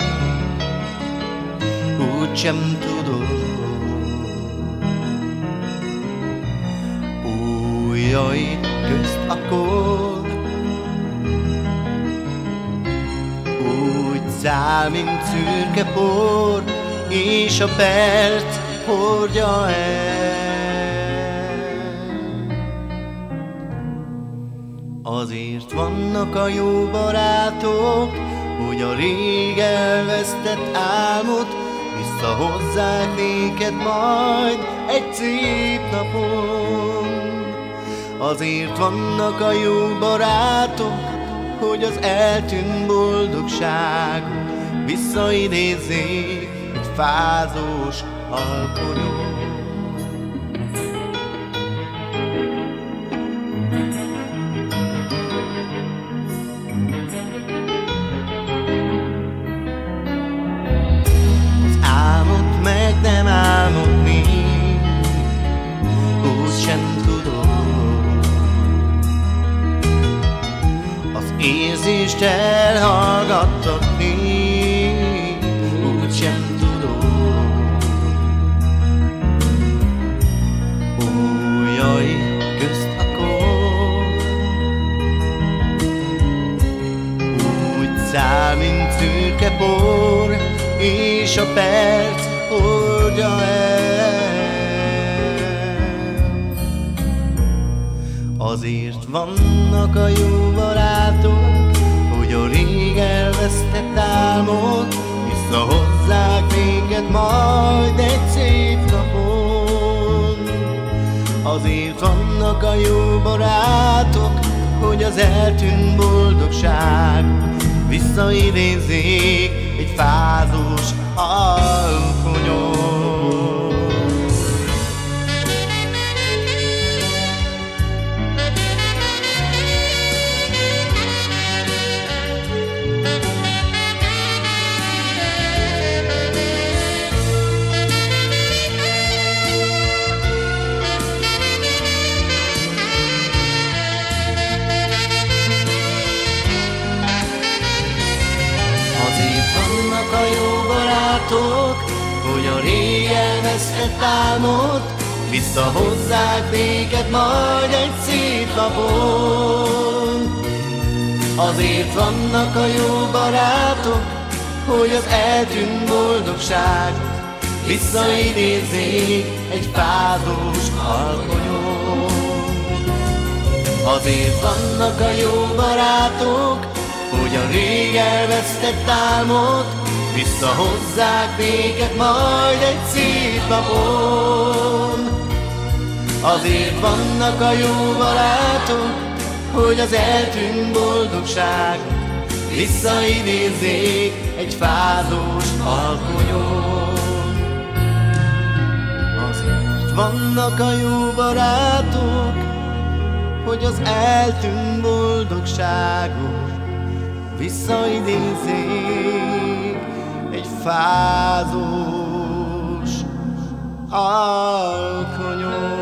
úgysem tudod, ujjaid közt akkor úgy száll, mint szürke por, és a perc hordja el. Azért vannak a jó barátok, hogy a rég elvesztett álmot visszahozzák néked majd egy szép napon. Azért vannak a jó barátok, hogy az eltűnt boldogságot visszaidézzék egy fázós alkonyon. Az álmot meg nem álmodni úgysem tudod, az érzést elhallgattatni úgysem tudod, ujjaid közt akkor úgy száll, mint szürke por, és a perc hordja el. Azért vannak a jó barátok, hogy a rég elvesztett álmot visszahozzák néked majd egy szép napon. Azért vannak a jó barátok, hogy az eltűnt boldogság visszaidézzék egy fázós alkonyon. A jó barátok, hogy a rég elvesztett álmot visszahozzák néked majd egy szép napon. Azért vannak a jó barátok, hogy az eltűnt boldogság visszaidézzék egy fázós alkonyon. Azért vannak a jó barátok, hogy a rég elvesztett álmot visszahozzák néked majd egy szép napon. Azért vannak a jó barátok, hogy az eltűnt boldogság visszaidézzék egy fázós alkonyon. Azért vannak a jó barátok, hogy az eltűnt boldogságot visszaidézzék egy fázós alkonyon.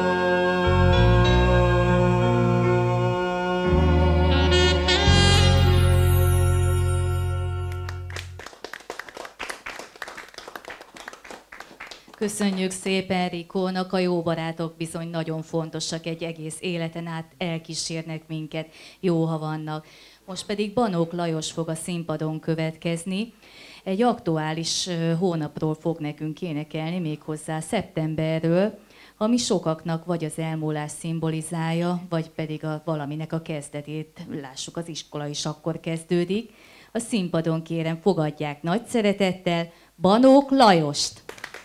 Köszönjük szépen Rikónak, a jó barátok bizony nagyon fontosak, egy egész életen át elkísérnek minket, jó, ha vannak. Most pedig Banók Lajos fog a színpadon következni. Egy aktuális hónapról fog nekünk énekelni, méghozzá szeptemberről, ami sokaknak vagy az elmúlás szimbolizálja, vagy pedig valaminek a kezdetét, lássuk, az iskola is akkor kezdődik. A színpadon kérem, fogadják nagy szeretettel Banók Lajost!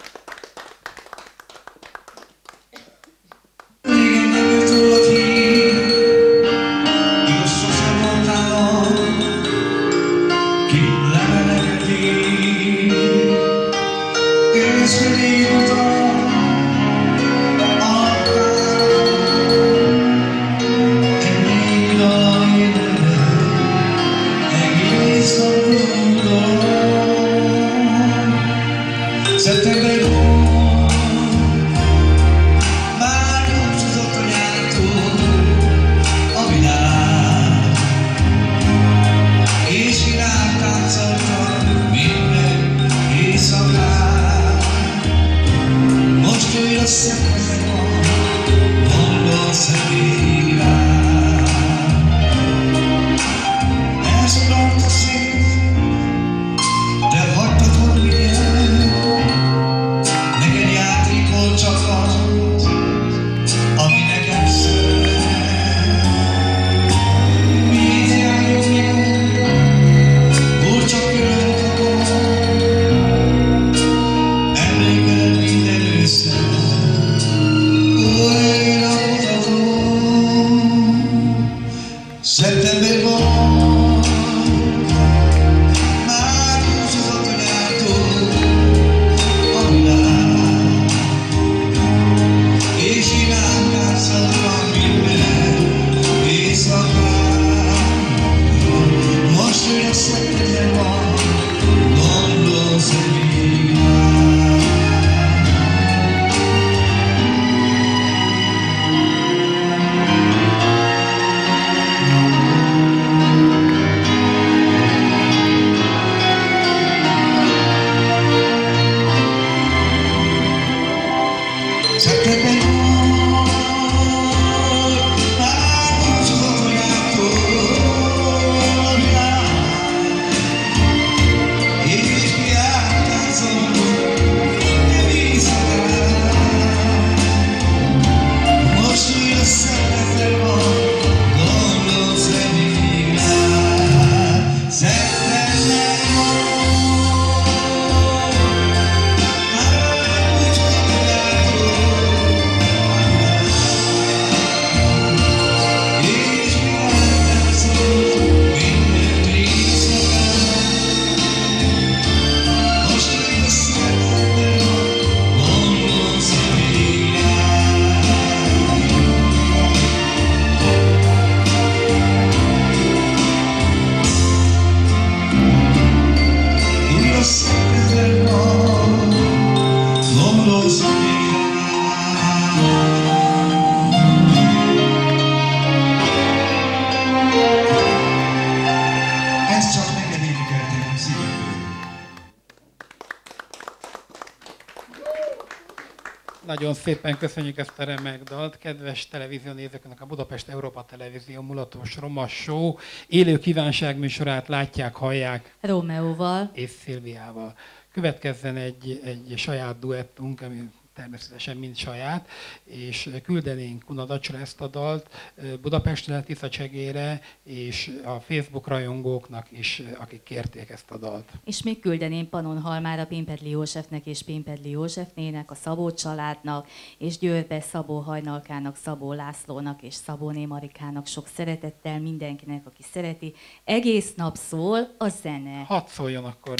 Nagyon szépen köszönjük ezt a remek dalt. Kedves televíziónézőknek, a Budapest Európa Televízió Mulatos Roma Show élő kívánságműsorát látják, hallják Rómeóval és Szilviával. Következzen egy saját duettunk, ami természetesen mind saját, és küldenénk Kunadacsra ezt a dalt, Budapestre, Tiszacsegére, és a Facebook rajongóknak is, akik kérték ezt a dalt. És még küldeném Pannonhalmára Pimpedli Józsefnek és Pimpedli Józsefnének, a Szabó családnak, és Győrbe Szabó Hajnalkának, Szabó Lászlónak és Szabóné Marikának sok szeretettel, mindenkinek, aki szereti. Egész nap szól a zene. Hadd szóljon akkor!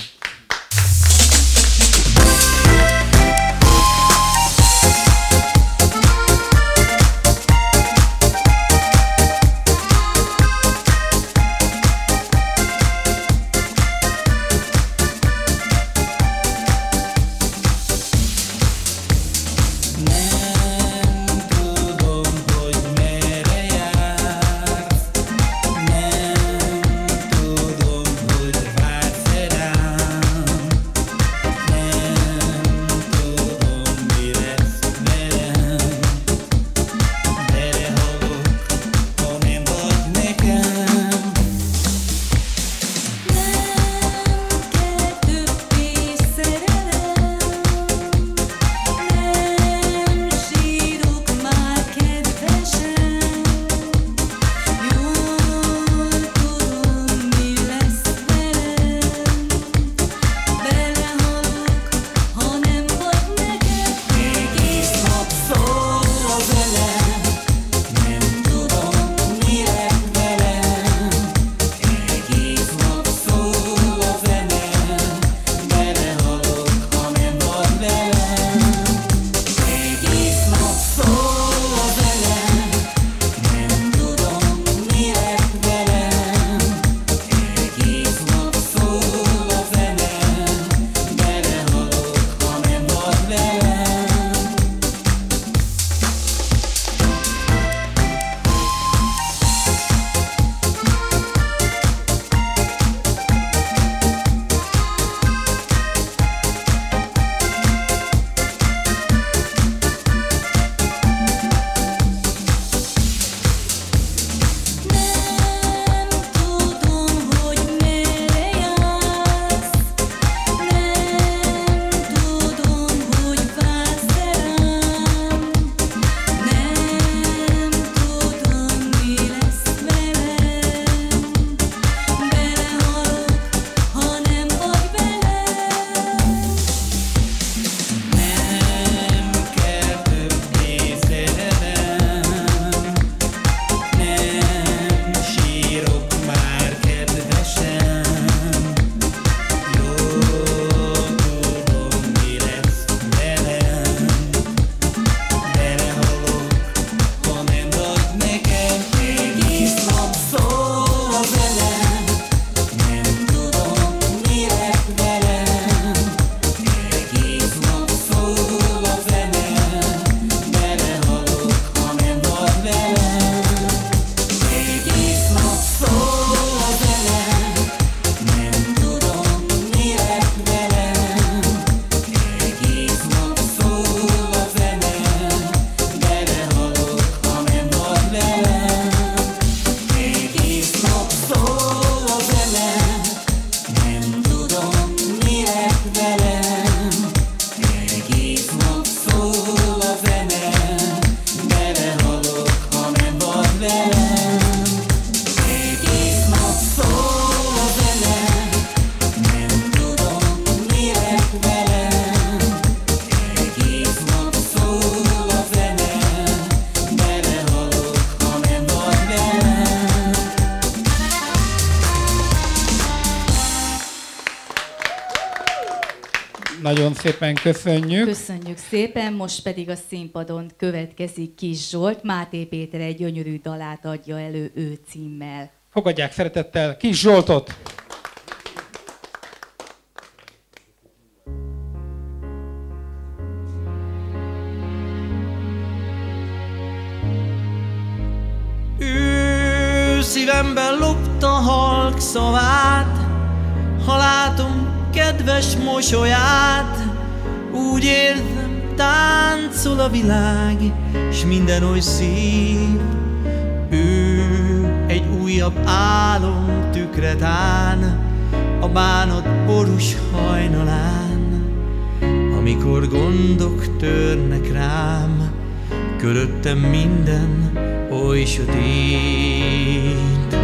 Nem tudom, hogy vársz rám. Nagyon szépen köszönjük. Köszönjük szépen, most pedig a színpadon következik Kis Zsolt. Máté Péter egy gyönyörű dalát adja elő ő címmel. Fogadják szeretettel Kis Zsoltot! Ő szívemben lopta halk szavát, ha látom kedves mosolyát, úgy érzem, táncol a világ, s minden oly szép. Ő egy újabb álom tükre tán, a bánat borús hajnalán, amikor gondok törnek rám, köröttem minden oly sötét.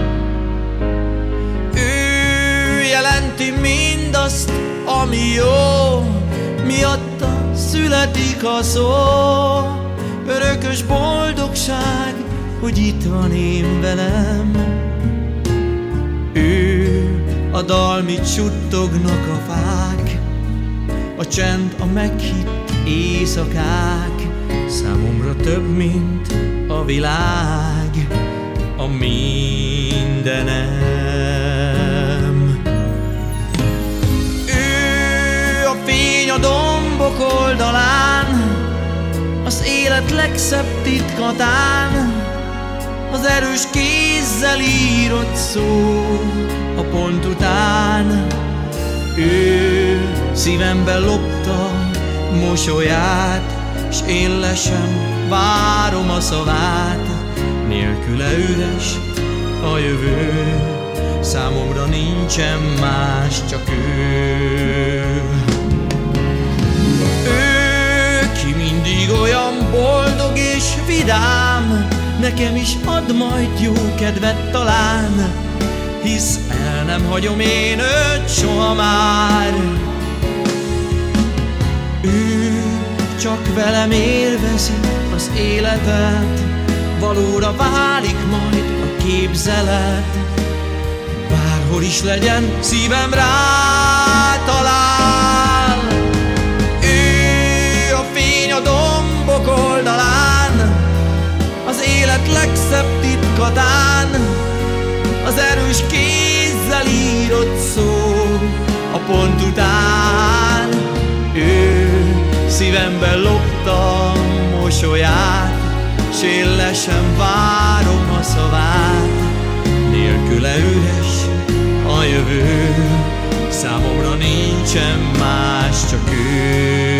Ő jelenti mindazt, ami jó, miatta születik a szó. Örökös boldogság, hogy itt van én velem. Ő a dal, mit suttognak a fák, a csend, a meghitt éjszakák, számomra több, mint a világ, a mindenem. Ő a fény a dombok oldalán, az élet legszebb titkatán, az erős kézzel írott szó a pont után. Ő szívemben lopta mosolyát, s én le sem várom a szavát, nélküle üres a jövő, számomra nincsen más, csak ő. Ő, ki mindig olyan boldog és vidám, nekem is ad majd jó kedvet talán, hisz el nem hagyom én őt soha már. Ő csak velem élvezi az életet, valóra válik majd a képzelet. Bárhol is legyen, szívem rátalál. Ő a fény a dombok oldalán, az élet legszebb titkatán, az erős kézzel írott szó a pont után. Ő szívemben lopta mosolyát, s én le sem várom a szavát, nélküle üres a jövő, számomra nincsen más, csak ő.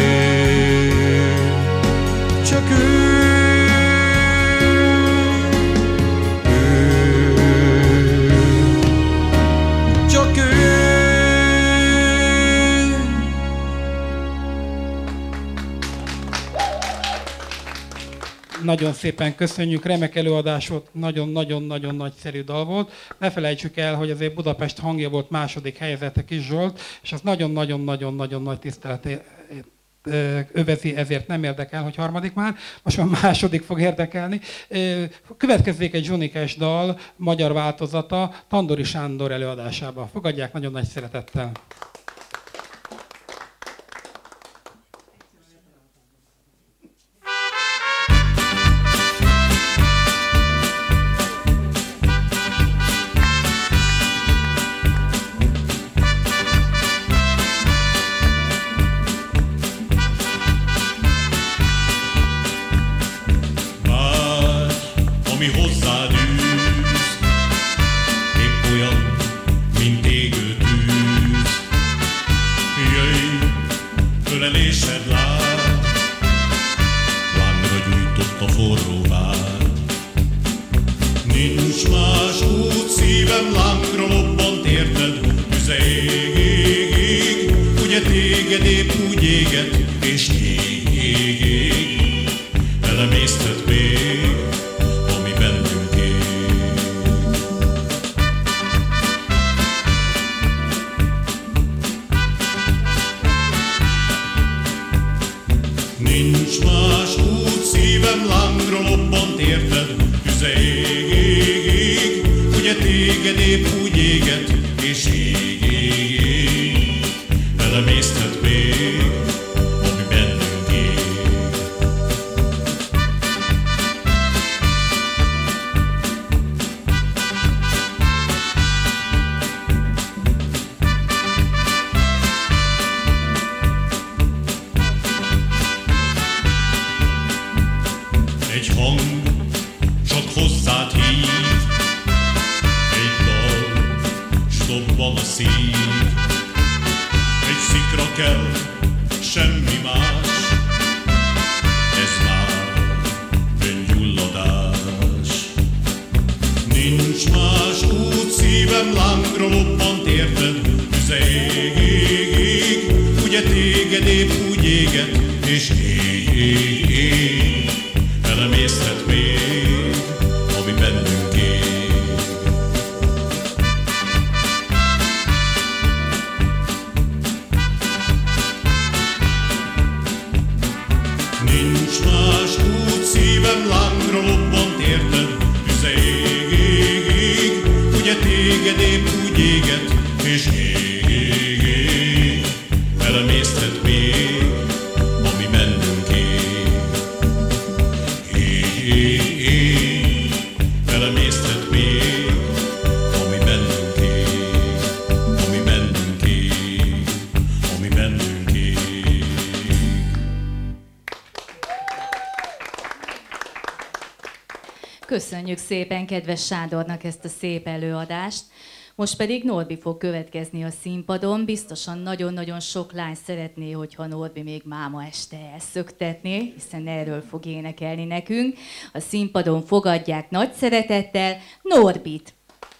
Csak ő. Csak ő. Nagyon szépen köszönjük, remek előadás volt, nagyon-nagyon-nagyon nagyszerű dal volt. Ne felejtsük el, hogy azért Budapest hangja volt második helyezete Kis Zsolt, és az nagyon-nagyon-nagyon-nagyon nagy tisztelet övezi, ezért nem érdekel, hogy harmadik már, most már második fog érdekelni. Következzék egy zsunikás dal, magyar változata, Tandori Sándor előadásába. Fogadják nagyon nagy szeretettel. Ami hozzád űz, épp olyan, mint égő tűz. Jöjj, ölelésed lát, lángra gyújtott a forró vár. Nincs más út, szívem lángra lobbant, érted, tüze ég, ugye téged épp úgy éget, és ég, elemészted még, ami bennünk ég. Nincs más út, szívem lángra lobbant, érted, tüze ég, ugye téged épp úgy éget, és ég, elemészthet még, ami bennünk ég. Egy hang csak hozzád hív, egy dal, s dobban a szív. Egy szikra kell, semmi más, ez már öngyulladás. Nincs más út, szívem lángra lobbant, érted, tüze ég, ugye téged épp úgy éget, és ég, elemészhet még, ami bennünk ég. Nincs más út, szívem lángra lobbant, érted, tüze ég, ugye téged épp úgy éget, és ég, elemészhet még, ami bennünk ég. Elemészhet még, ami bennünk ég, ami bennünk ég, ami bennünk ég. Köszönjük szépen kedves Sándornak ezt a szép előadást. Most pedig Norbi fog következni a színpadon. Biztosan nagyon-nagyon sok lány szeretné, hogyha Norbi még máma este elszöktetné, hiszen erről fog énekelni nekünk. A színpadon fogadják nagy szeretettel Norbit.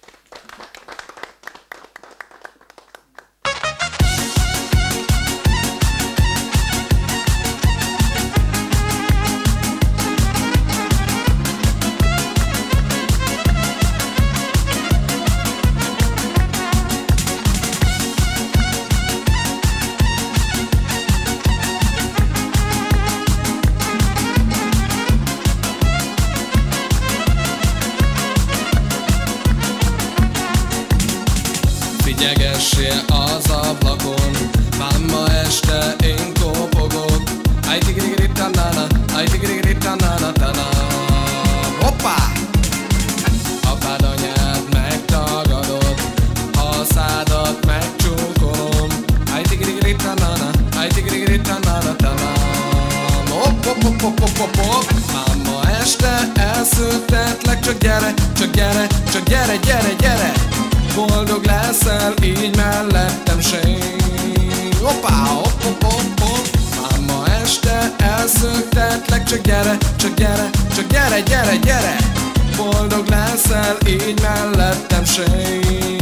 Figyegessél az ablakon, máma este én kopogok. Ajtigirigiritanana, ajtigirigiritanana. Hoppá! Apád anyád megtagadod, ha a szádat megcsókolom. Ajtigirigiritanana, ajtigirigiritanana. Hopp, hopp, hopp, hopp, hopp, hopp, hopp. Máma este elszültetlek, csak gyere, csak gyere, csak gyere, gyere, gyere. Boldog leszel, így mellettem sény. Hoppá, hopp, hopp, hopp, hopp. Máma este elszöktetlek, csak gyere, csak gyere, csak gyere, gyere, gyere. Boldog leszel, így mellettem sény.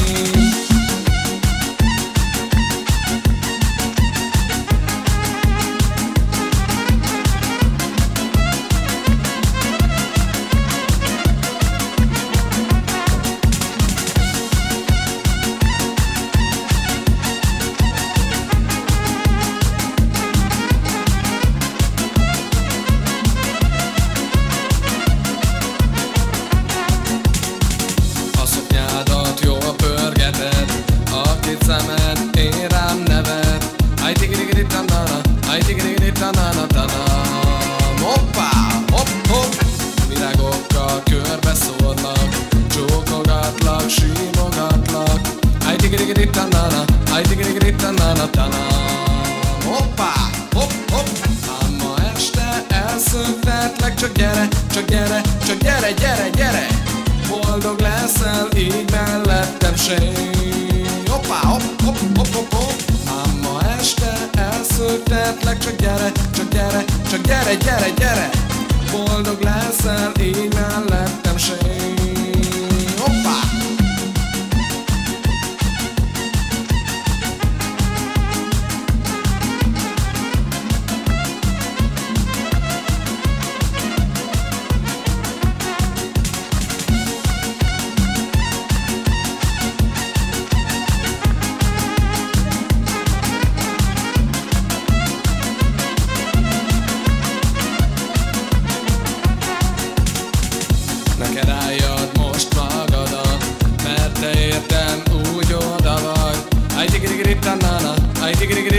Hoppá, hopp, hopp. Virágokkal körbeszórlak, csókogatlak, simogatlak. Ajtigirigiritanana, ajtigirigiritanana. Hoppá, hopp, hopp. Máma este elszöktetlek, csak gyere, csak gyere, csak gyere, gyere, gyere. Boldog leszel, így mellettem sény. Hoppá, hopp, hopp, hopp, hopp, hopp. Máma este elszöktetlek, csak gyere, csak gyere, csak gyere, gyere, gyere. Boldog leszel, így mellettem sény. Hoppá!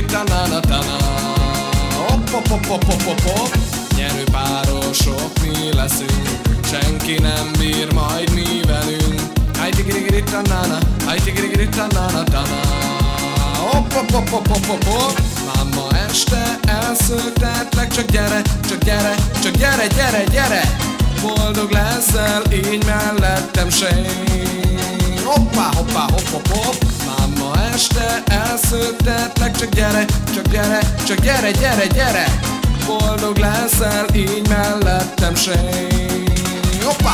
tanana. Hopp, hopp, hopp, hopp, hopp, hopp, hopp. Nyerő párosok mi leszünk, senki nem bír majd mi velünk. Ajtigirigiri tanana, ajtigirigiri tanana, tana. Hopp, hopp, hopp, hopp, hopp, hopp, hopp. Máma este elszöktetlek, csak gyere, csak gyere, csak gyere, gyere, gyere. Boldog leszel, így mellettem sény. Hoppá, hoppá, hopp, hopp, hopp. Máma este elszöktetlek, csak gyere, csak gyere, csak gyere, gyere, gyere. Boldog leszel, így mellettem sény. Hoppá!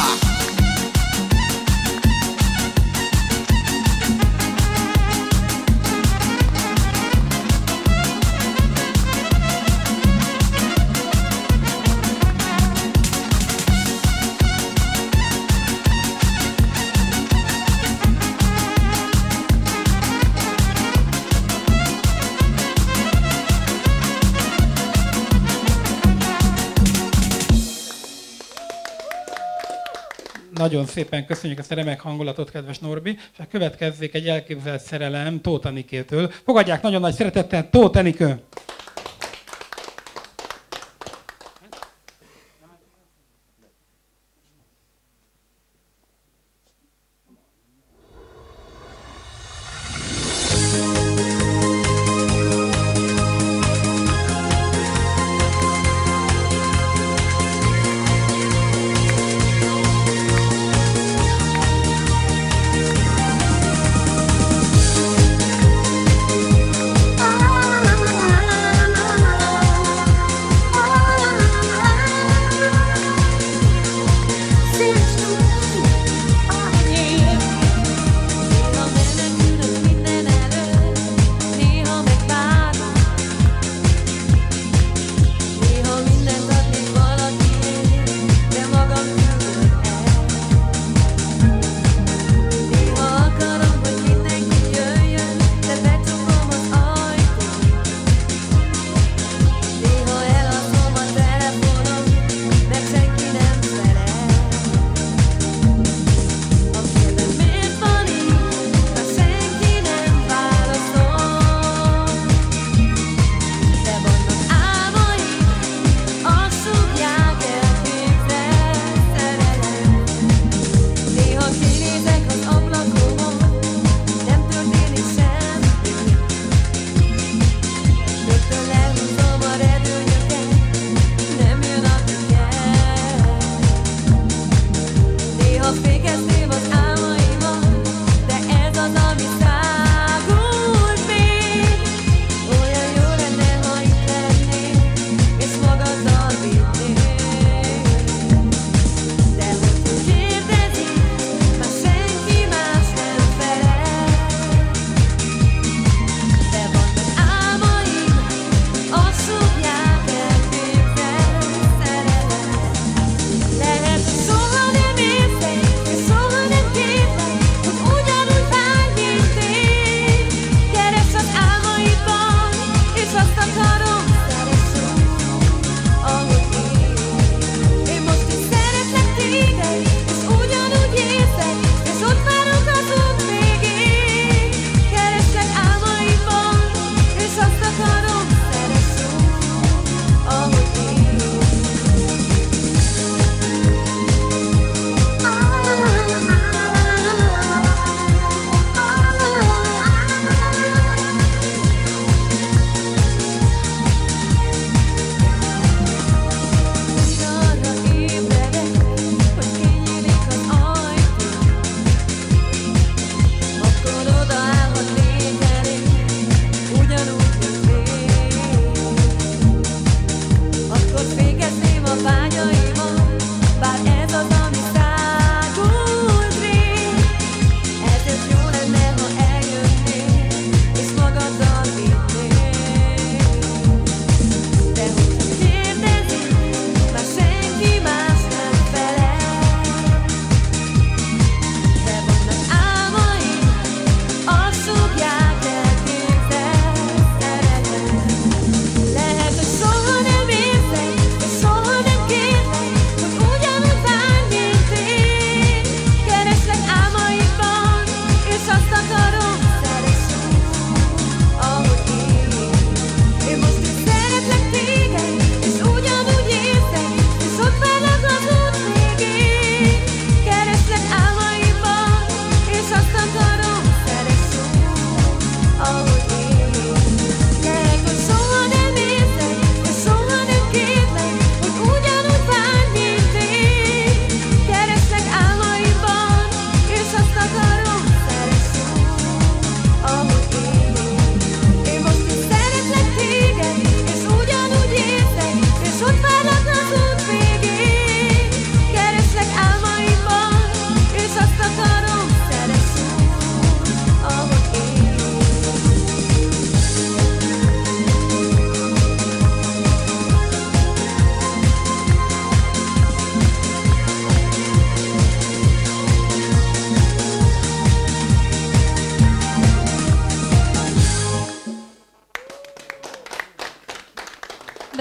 Nagyon szépen köszönjük ezt a remek hangulatot, kedves Norbi, és következzék egy elképzelt szerelem Tóth Enikétől. Fogadják nagyon nagy szeretettel Tóth Enikő! Ah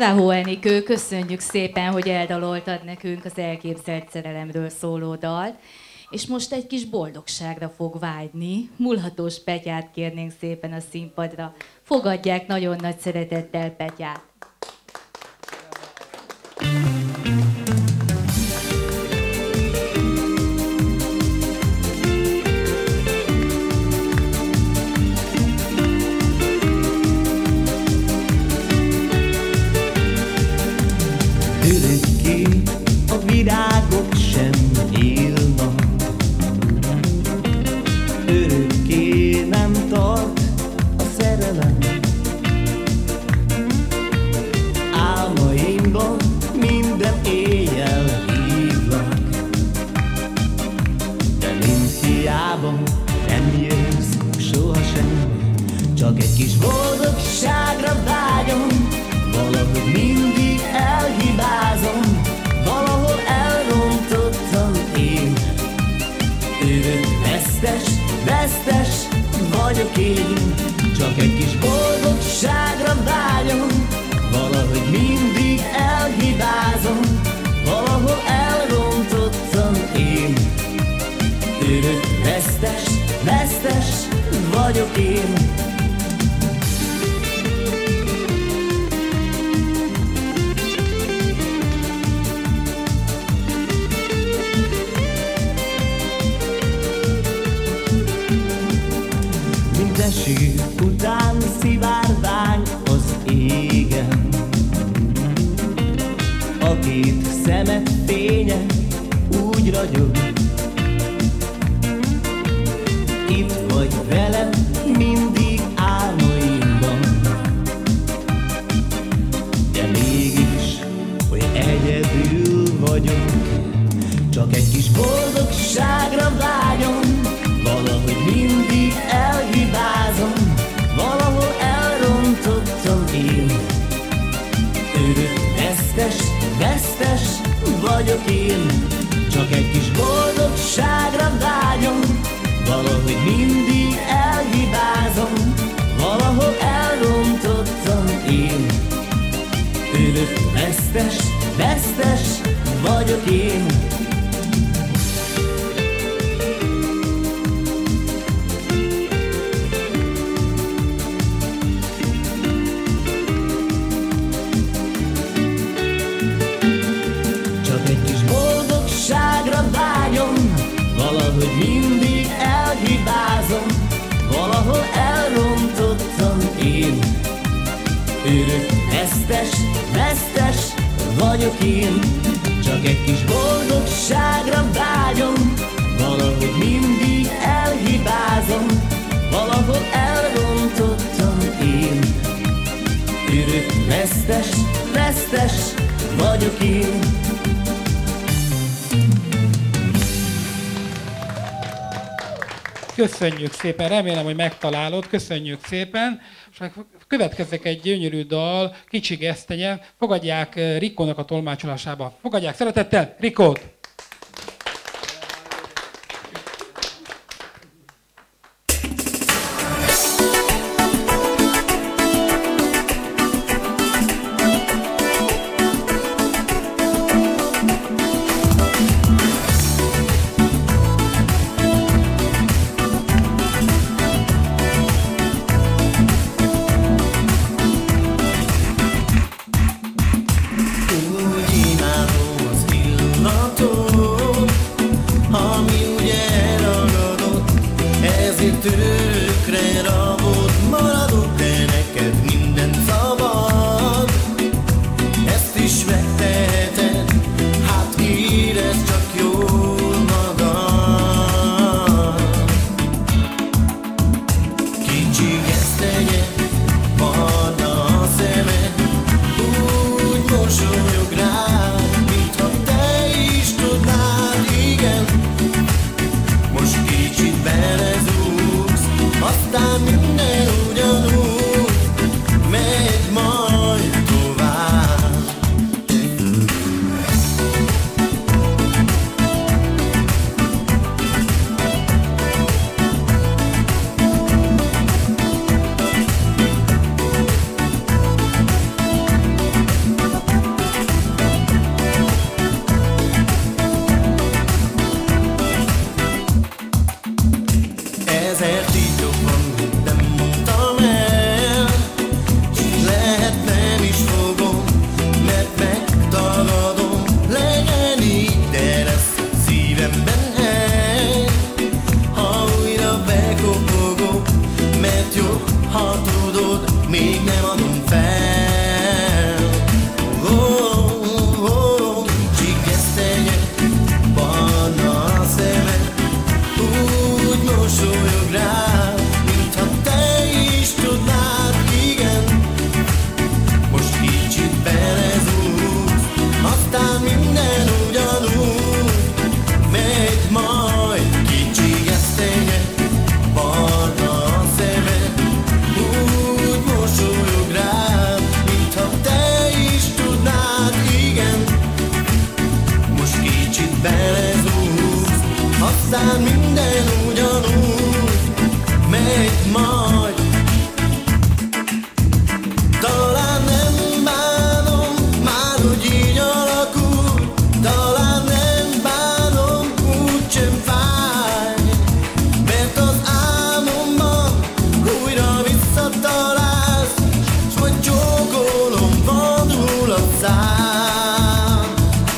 Bravo, Enikő, köszönjük szépen, hogy eldaloltad nekünk az elképzelt szerelemről szóló dalt. És most egy kis boldogságra fog vágyni. Mulatos Petyát kérnénk szépen a színpadra. Fogadják nagyon nagy szeretettel Petyát. Örökké a virágok sem élnak, örökké nem tart a szerelem. Álmaimban minden éjjel hívlak, de mind hiába nem jössz sohasem. Csak egy kis boldogságra vágyom, valahogy mindig elhibázom, valahol elrontottam én. Örök vesztes, vesztes vagyok én. Csak egy kis boldogságra vágyom, valahogy mindig elhibázom, valahol elrontottam én. Örök vesztes, vesztes vagyok én. Eső után szivárvány az égen, a két szemed fénye úgy ragyog. Itt vagy velem mindig álmaimban, de mégis, hogy egyedül vagyok. Csak egy kis boldogságra vágyom, valahogy mindig elhibázom, valahol elrontottam én. Örök vesztes, vesztes vagyok én. Csak egy kis boldogságra vágyom, valahogy mindig elhibázom, valahol elrontottam én. Örök vesztes, vesztes vagyok én. Valahogy mindig elhibázom, valahol elrontottam én. Örök vesztes, vesztes vagyok én. Csak egy kis boldogságra vágyom, valahogy mindig elhibázom, valahol elrontottam én. Örök vesztes, vesztes vagyok én. Köszönjük szépen, remélem, hogy megtalálod, köszönjük szépen. És következzek egy gyönyörű dal, Kicsi Gesztenye, fogadják Rikónak a tolmácsolásába. Fogadják szeretettel Rikót! Most kicsit belezúgsz, aztán minden majd. Talán nem bánom már, hogy így alakul, talán nem bánom, úgysem fáj, mert az álmomban újra visszatalálsz, s majd csókolom, vadul a szám.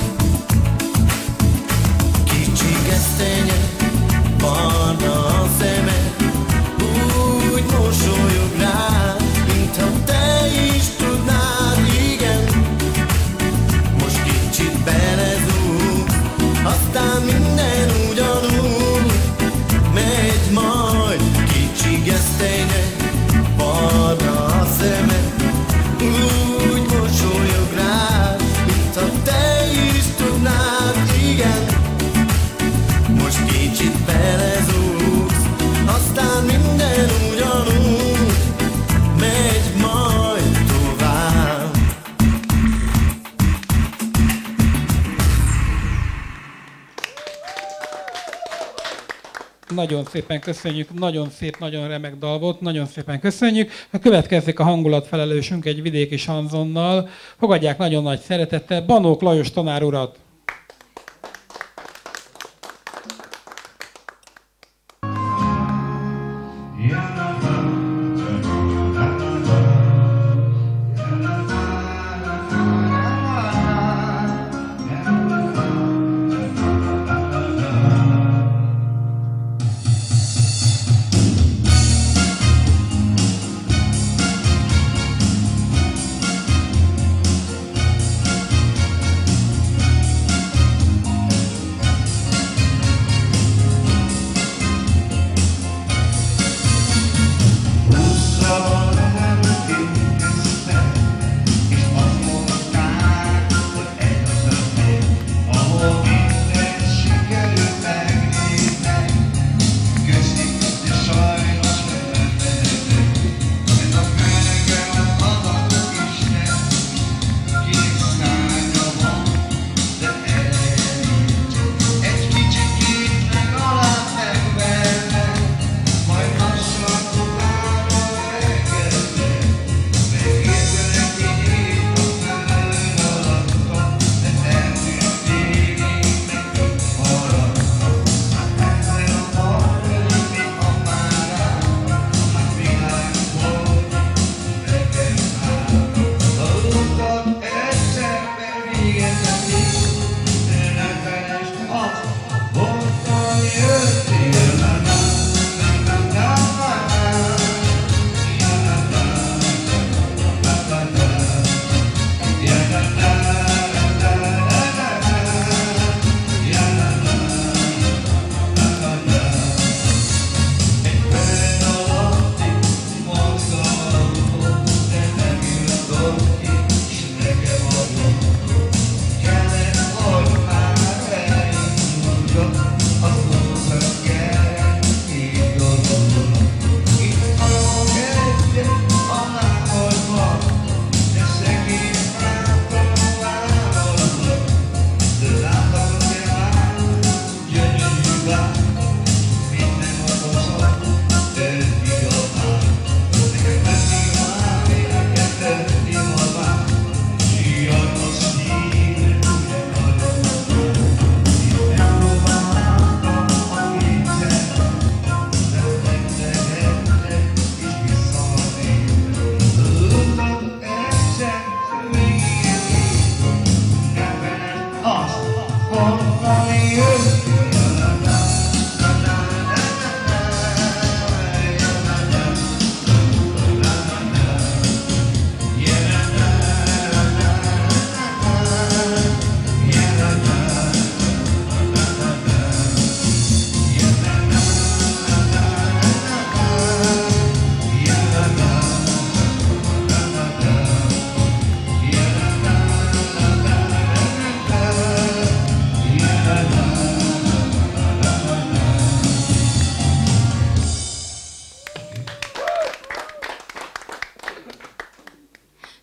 Kicsi gesztenye, barna a szemed, úgy mosolyog rád, mintha te is tudnád, igen. Most kicsit belezúgsz, aztán minden ugyanúgy megy majd. Kicsi gesztenye, barna a szemed, úgy mosolyog rád, mintha te is tudnád, igen. Most kicsit belezúgsz, aztán minden ugyanúgy megy majd tovább. Nagyon szépen köszönjük, nagyon szép, nagyon remek dal volt, nagyon szépen köszönjük. Következik a hangulatfelelősünk egy vidéki sanzonnal. Fogadják nagyon nagy szeretettel Banók Lajos tanár urat. Thank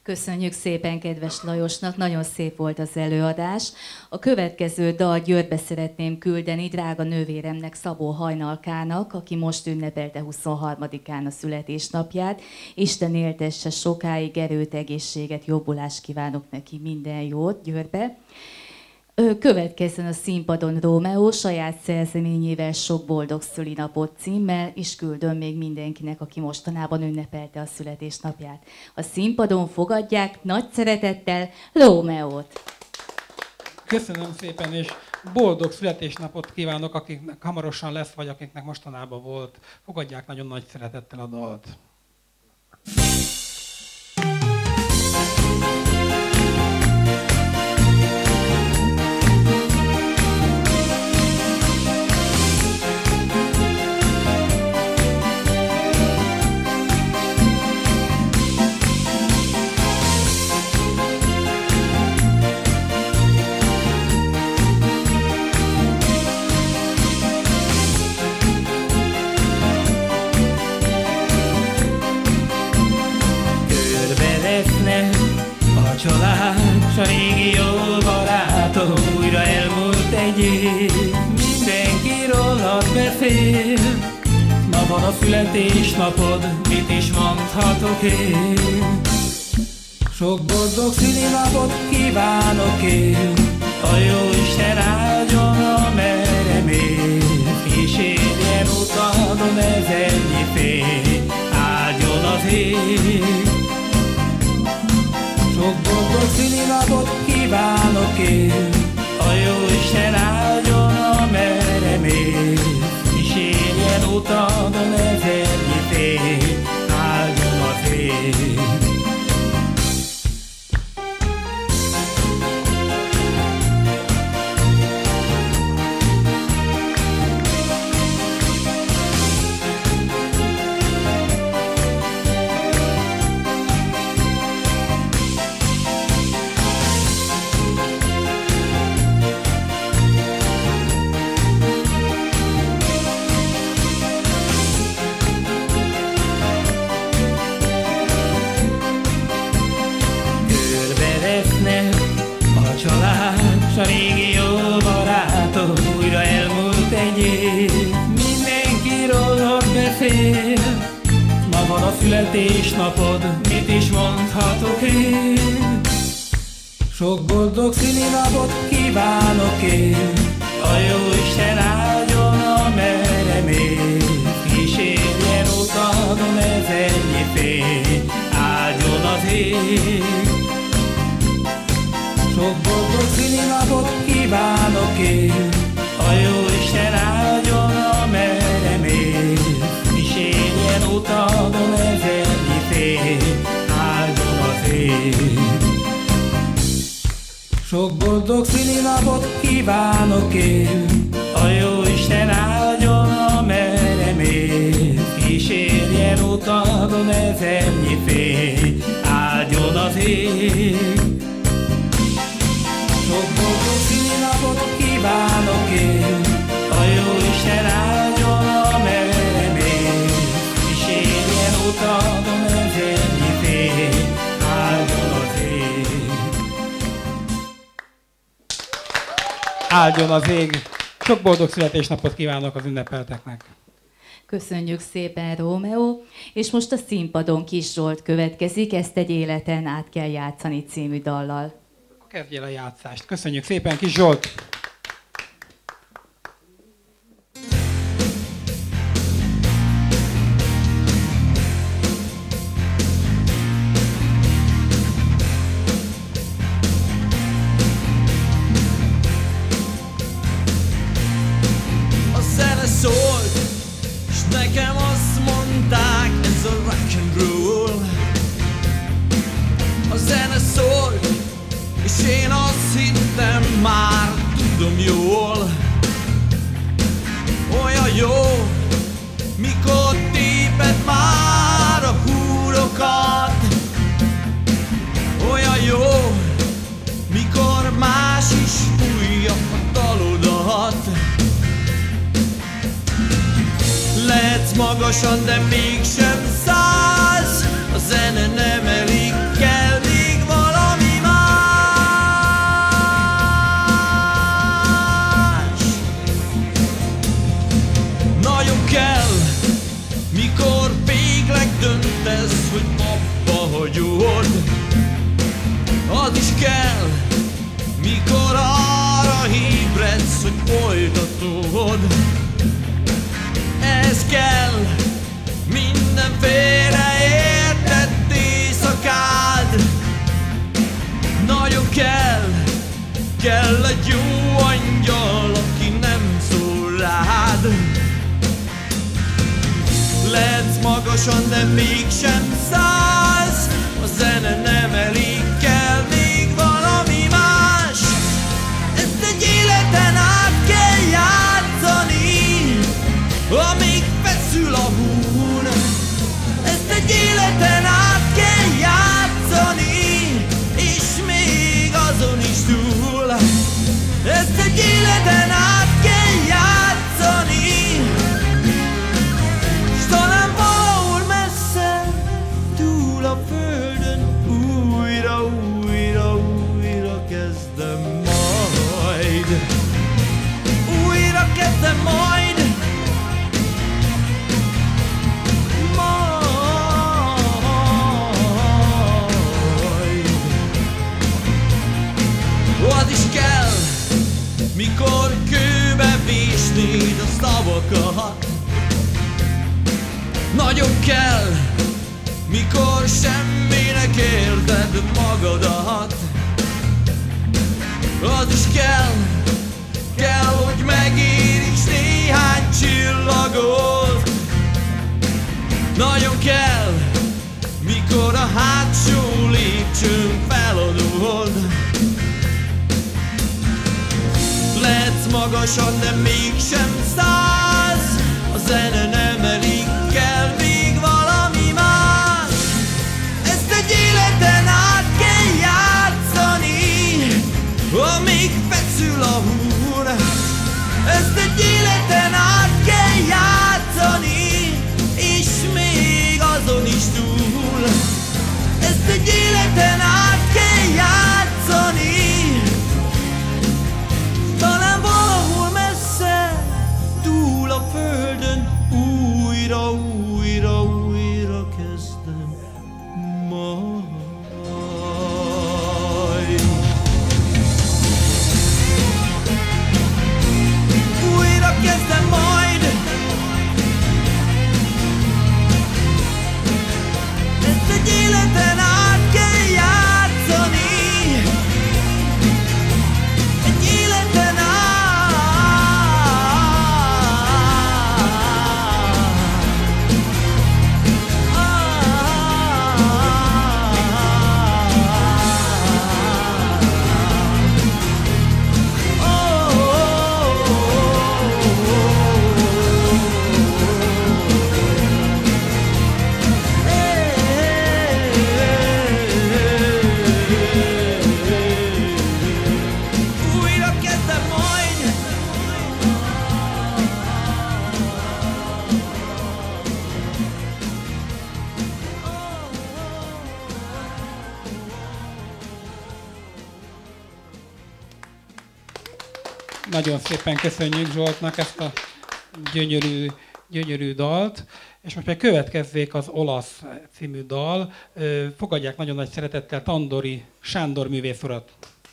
Köszönjük szépen kedves Lajosnak, nagyon szép volt az előadás. A következő dal Győrbe szeretném küldeni drága nővéremnek, Szabó Hajnalkának, aki most ünnepelte 23-án a születésnapját. Isten éltesse sokáig, erőt, egészséget, jobbulást kívánok neki, minden jót Győrbe. Következzen a színpadon Rómeó saját szerzeményével Sok boldog szülinapot címmel, és küldöm még mindenkinek, aki mostanában ünnepelte a születésnapját. A színpadon fogadják nagy szeretettel Rómeót. Köszönöm szépen, és boldog születésnapot kívánok, akiknek hamarosan lesz, vagy akiknek mostanában volt. Fogadják nagyon nagy szeretettel a dalt. Család, s a régi jó barátok, újra elmúlt egy év, mindenki rólad beszél. Ma van a születésnapod, mit is mondhatok én? Sok boldog szülinapot kívánok én, a Jóisten áldjon, amerre mér. Kísérjen utadon ezernyi fény, áldjon az ég. Sok boldog szülinapot kívánok én, a Jóisten áldjon, amerre mér. Kísérjen utadon ezernyi fény, áldjon az ég. S a régi jó barátok, újra elmúlt egy év, mindenki rólad beszél. Ma van a születésnapod, mit is mondhatok én? Sok boldog szülinapot kívánok én, a Jóisten áldjon, amerre mér. Kísérjen utadon ezernyi fény, áldjon az ég. Sok boldog szülinapot kívánok én, a Jóisten áldjon, amerre mér. Kísérjen utadon ezernyi fény, áldjon az ég. Sok boldog szülinapot kívánok én, a Jóisten áldjon, amerre mér. Kísérjen utadon ezernyi fény, áldjon az ég. Sok boldog szülinapot kívánok én, a Jóisten áldjon, amerre mér. Kísérjen utadon ezernyi fény, áldjon az ég. Áldjon az ég! Sok boldog születésnapot kívánok az ünnepelteknek! Köszönjük szépen, Rómeó, és most a színpadon Kis Zsolt következik, ezt egy életen át kell játszani című dallal. Kezdj el a játszást. Köszönjük szépen, Kis Zsolt! A zene szólt, s nekem azt mondták, ez a rock and roll. A zene szólt, és én azt hittem, már tudom jól. Olyan jó, mikor téped már a húrokat. Olyan jó, mikor más is fújja a dalodat. Lehetsz magasan, de mégsem szállsz, a zene nem elég kell. Mikor végleg döntesz, hogy abba hagyod, az is kell. Mikor arra ébredsz, hogy folytatod, ez kell. Mindenféle értett éjszakád nagyon kell. Kell egy jó angyal, aki nem szól rád. Lehetsz magasan, de mégsem szállsz. A zene nem elég, kell még valami más. Ezt egy életen át kell játszani, amíg feszül a hún. Ezt egy életen át kell játszani, és még azon is túl. Ezt egy életen át kell játszani, s talán valahol messze, túl a földön, újra, újra, újra kezdem majd. Újra kezdem majd. Az is kell, mikor kőbe vésnéd a szavakat. Nagyon kell, mikor semminek érzed magadat. Az is kell, kell, hogy megéríts néhány csillagot. Nagyon kell, mikor a hátsó lépcsőn feladod. Lehetsz magasan, de mégsem szállsz. A zene nem elég, kell még valami más. Ezt egy életen át kell játszani, amíg feszül a hún. Ezt egy életen át kell játszani, és még azon is túl. Ezt egy életen át kell játszani, talán valahol messze, túl a földön, újra, újra, újra kezdem majd. Újra kezdem majd. Ezt egy életen át kell játszani, egy életen át. Újra kezdem majd. Nagyon szépen köszönjük Zsoltnak ezt a gyönyörű dalt. És most meg következzék az Olasz című dal. Fogadják nagyon nagy szeretettel Tandori Sándor művész urat.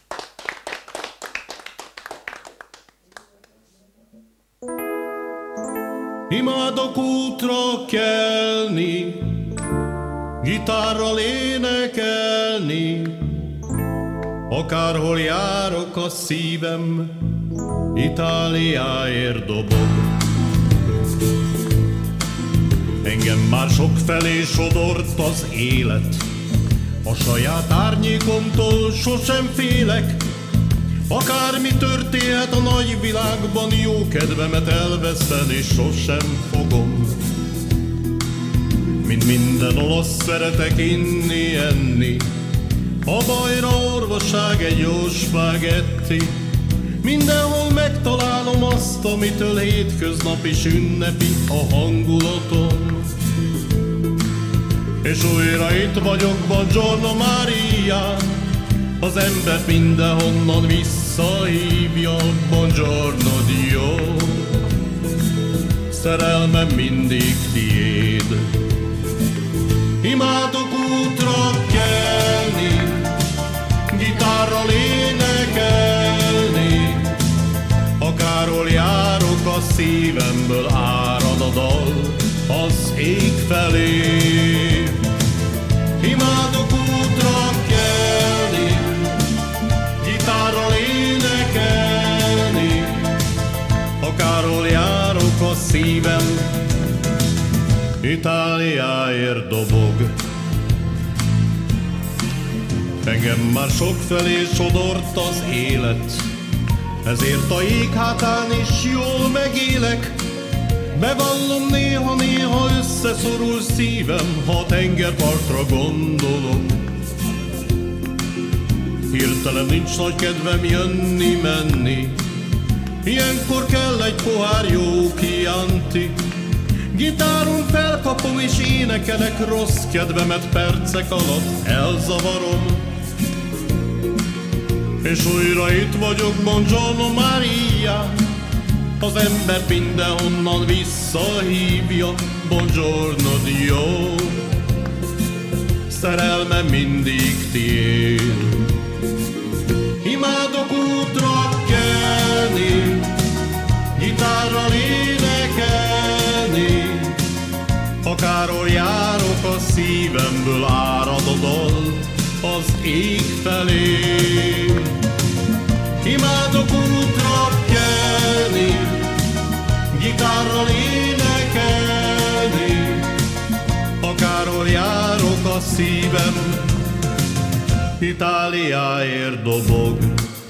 Imádok útra kelni, gitárral énekelni, akárhol járok, a szívem Itáliáért dobog. Engem már sokfelé sodort az élet, a saját árnyékomtól sosem félek. Akármi történhet a nagy világban, jó kedvemet elveszteni sosem fogom. Mint minden olasz szeretek inni, enni, a bajra orvosság egy jó spagetti. Mindenhol megtalálom azt, amitől hétköznap is ünnepi a hangulatom. És újra itt vagyok, Buongiorno Maria, az ember mindenhonnan visszahívja, Buongiorno Dio. szerelmem mindig tiéd. Imádok útra kelni, gitárral énekelni, akárhol járok, a szívemből árad a dal az ég felé. Imádok útra kelni, gitárral énekelni, akárhol járok, a szívem Itáliáért dobog. Engem már sokfelé sodort az élet, ezért a jég hátán is jól megélek. Bevallom, néha-néha összeszorul szívem, ha a tengerpartra gondolok. Hirtelen nincs nagy kedvem jönni-menni, ilyenkor kell egy pohár jó Chianti. Gitáron felkapom és énekelek, rossz kedvemet percek alatt elzavarom. És újra itt vagyok, buongiorno Maria, az ember mindenhonnan visszahívja, buongiorno Dio, szerelmem mindig tiéd. Imádok útra kelni, gitárral énekelni, akárhol járok, a szívemből árad a dal az ég felé. Imádok útra kelni, gitárral énekelni, akárhol járok, a szívem Itáliáért dobog.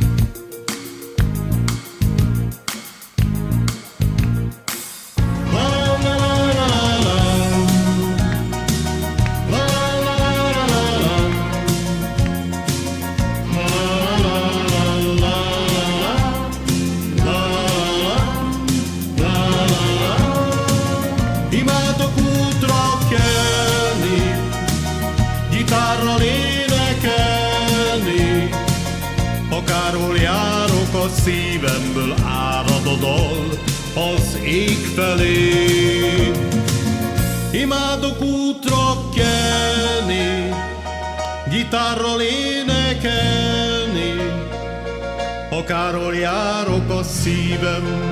Szívemből árad a dal az ég felé. Imádok útra kelni, gitárral énekelni, akárhol járok, a szívem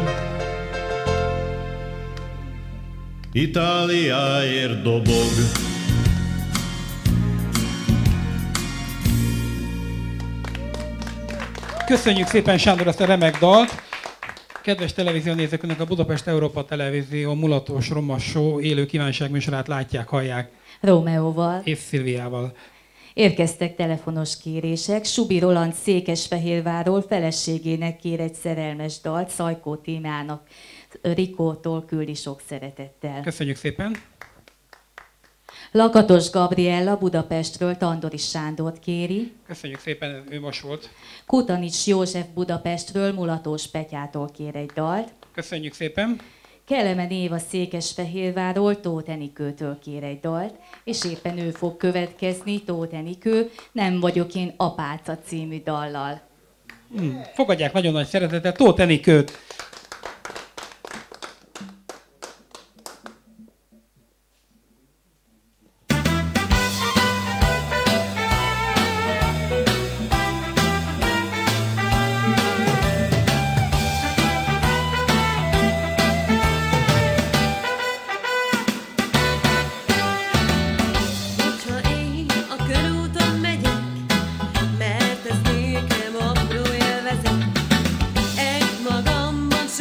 Itáliáért dobog. Köszönjük szépen, Sándor, ezt a remek dalt. Kedves televíziónézőknek, a Budapest Európa Televízió mulatos Roma Show élő kívánságműsorát látják, hallják. Rómeóval. És Szilviával. Érkeztek telefonos kérések. Subi Roland Székesfehérvárról feleségének kér egy szerelmes dalt, Szajkó Tímának Rikótól küldi sok szeretettel. Köszönjük szépen. Lakatos Gabriella Budapestről Tandori Sándort kéri. Köszönjük szépen, ő most volt. Kutanics József Budapestről Mulatos Petyától kér egy dalt. Köszönjük szépen. Kelemen Éva Székesfehérvárról Tóth Enikőtől kér egy dalt, és éppen ő fog következni, Tóth Enikő, Nem vagyok én apáca című dallal. Fogadják nagyon nagy szeretettel Tóth Enikőt. Mert ez nékem apró élvezet, egy magamban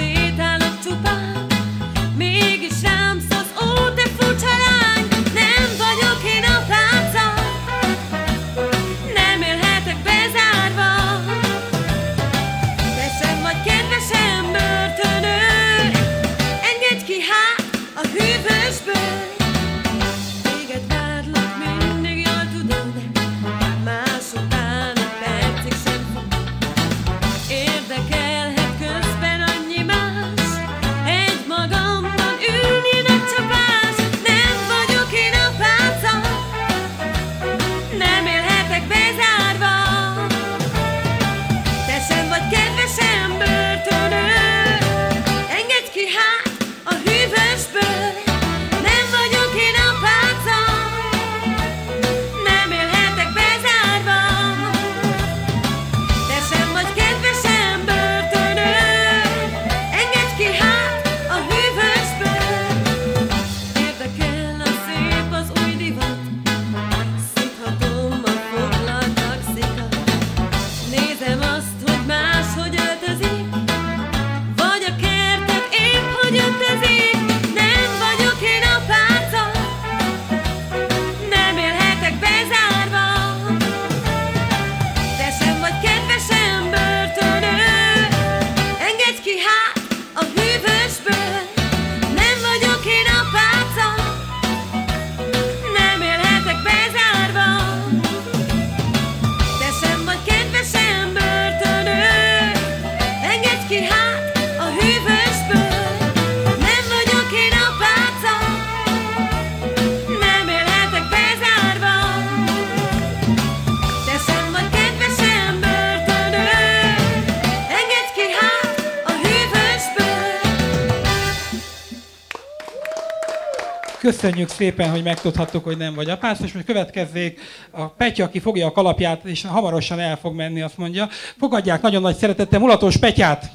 Köszönjük szépen, hogy megtudhattuk, hogy nem vagy apász, és most következzék a Petya, aki fogja a kalapját, és hamarosan el fog menni, azt mondja. Fogadják nagyon nagy szeretettel Mulatos Petyát!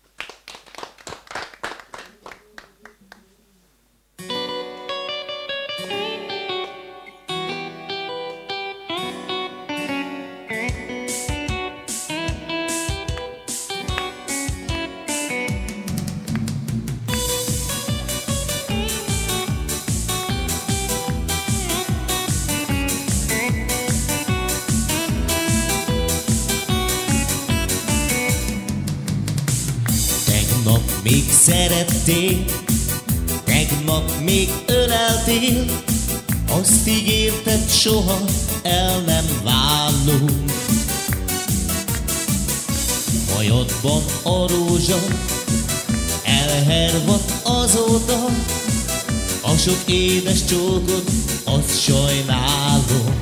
Még szerettél, tegnap még öleltél, azt ígérted, soha el nem válunk. Hajadban a rózsa elhervadt azóta, a sok édes csókot, azt sajnálom.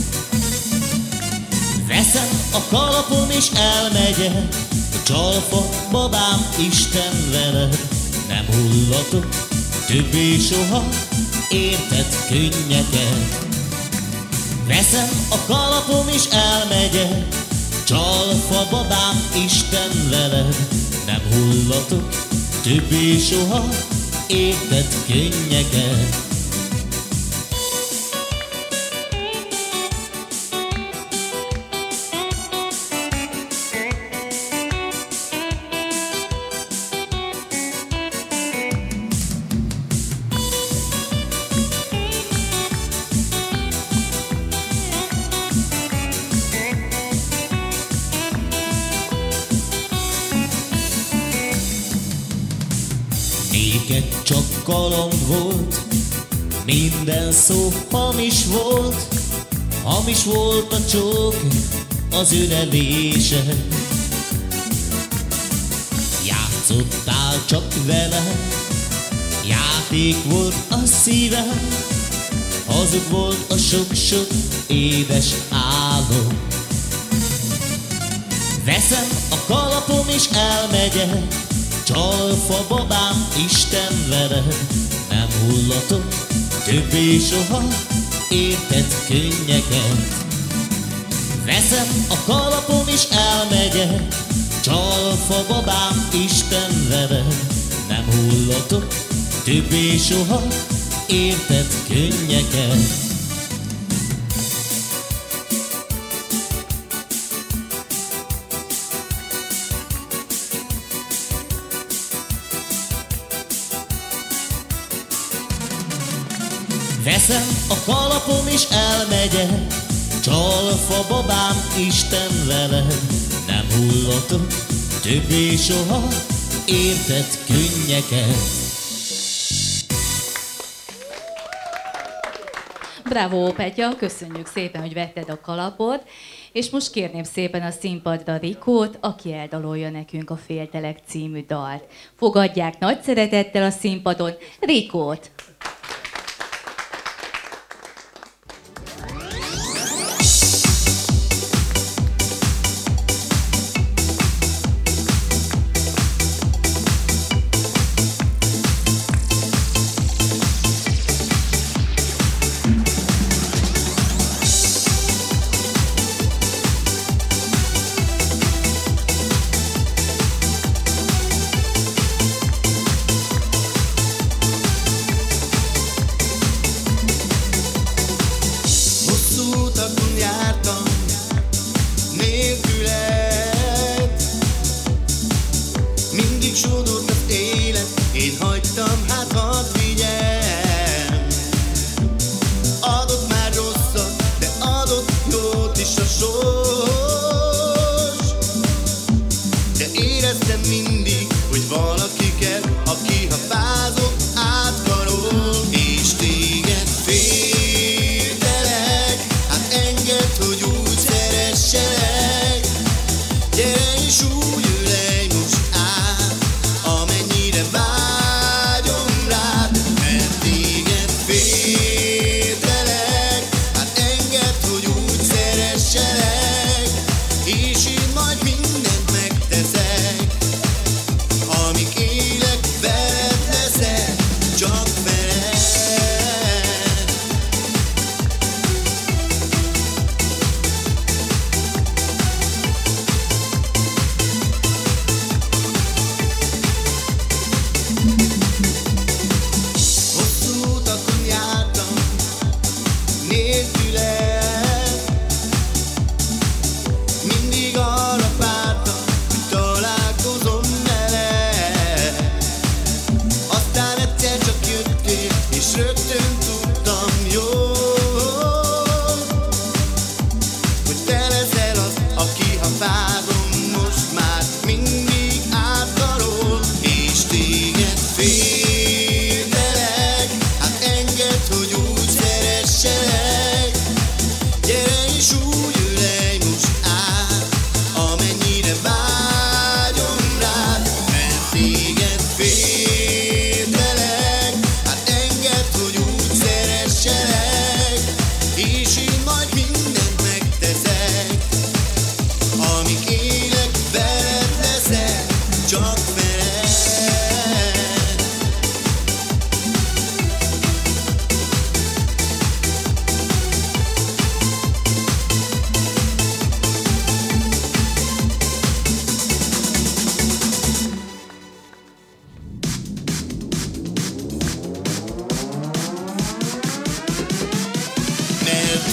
Veszem a kalapom és elmegyek, a csalfa babám, Isten veled, nem hullatok többé soha, érted könnyeket. Veszem a kalapom és elmegyek, csalfa babám, Isten veled, nem hullatok többé soha, érted könnyeket. Néked csak kaland volt, minden szó hamis volt a csók, az ölelése. Játszottál csak vele, játék volt a szívem, hazug volt a sok-sok édes álom. Veszem a kalapom és elmegyek, csalfa babám, Isten veled, nem hullatok többé soha, érted könnyeket. Veszem a kalapom és elmegyek, csalfa babám, Isten veled, nem hullatok többé soha, érted könnyeket. Veszem a kalapom és elmegyek, csalfa babám, Isten veled, nem hullatok többé soha, érted könnyeket. Bravo, Petya, köszönjük szépen, hogy vetted a kalapot, és most kérném szépen a színpadra Rikót, aki eldalolja nekünk a Féltelek című dalt. Fogadják nagy szeretettel a színpadon Rikót!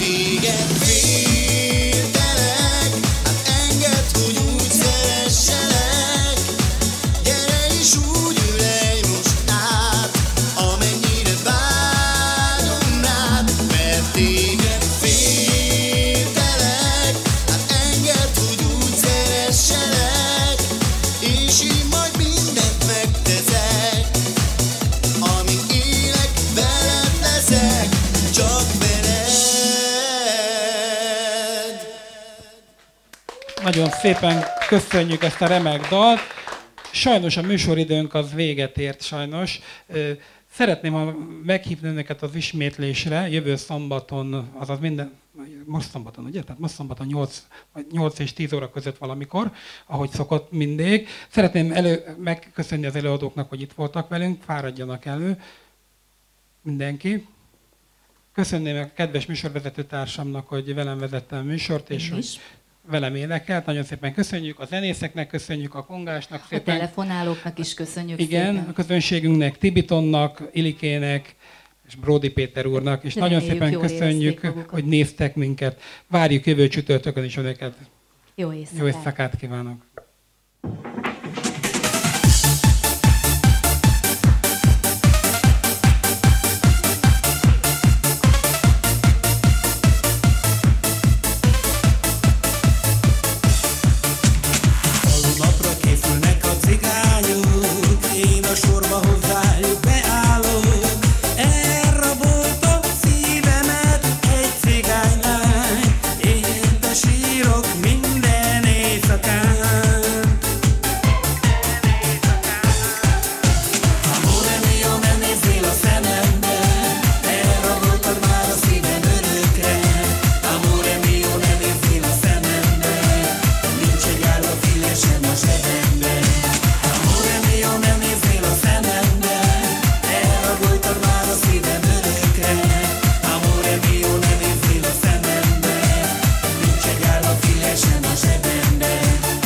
téged féltelek, hát engedd, hogy úgy szeresselek. Gyere és úgy ülej most át, amennyire vágyom rád, mert téged féltelek, hát engedd, hogy úgy szeresselek, és én majd mindent megteszek, amíg élek, veled leszek, csak veled. Nagyon szépen köszönjük ezt a remek dalt. Sajnos a műsoridőnk az véget ért sajnos. Szeretném, ha meghívni önöket az ismétlésre, jövő szombaton, azaz most szombaton, ugye? Tehát most szombaton 8 és 10 óra között valamikor, ahogy szokott mindig. Szeretném megköszönni az előadóknak, hogy itt voltak velünk, fáradjanak elő mindenki. Köszönném a kedves műsorvezető társamnak, hogy velem vezette a műsort, és hogy velem énekelt. Nagyon szépen köszönjük, a zenészeknek köszönjük, a kongásnak szépen. A telefonálóknak is köszönjük igen, szépen. a közönségünknek, Tibitonnak, Ilikének, és Bródi Péter úrnak, és Reméljük, nagyon szépen jól köszönjük, érezték magukat. hogy néztek minket. Várjuk jövő csütörtökön is önöket. Jó éjszakát. Jó éjszakát kívánok! Napra készülnek a cigányok, én a sorba hozzájuk beállok. Elrabolta szívemet egy cigánylány, én de sírok minden éjszakán. Amore mio, ne nézzél a szemembe, elraboltad már a szívem örökre. Amore mio, ne nézzél a szemembe, nincs egy állva fillesem a zsebemben. Amore mio, ne nézzél a szemembe, elraboltad már a szívem örökre. Amore mio, ne nézzél a szemembe, nincs egy állva fillesem a zsebemben.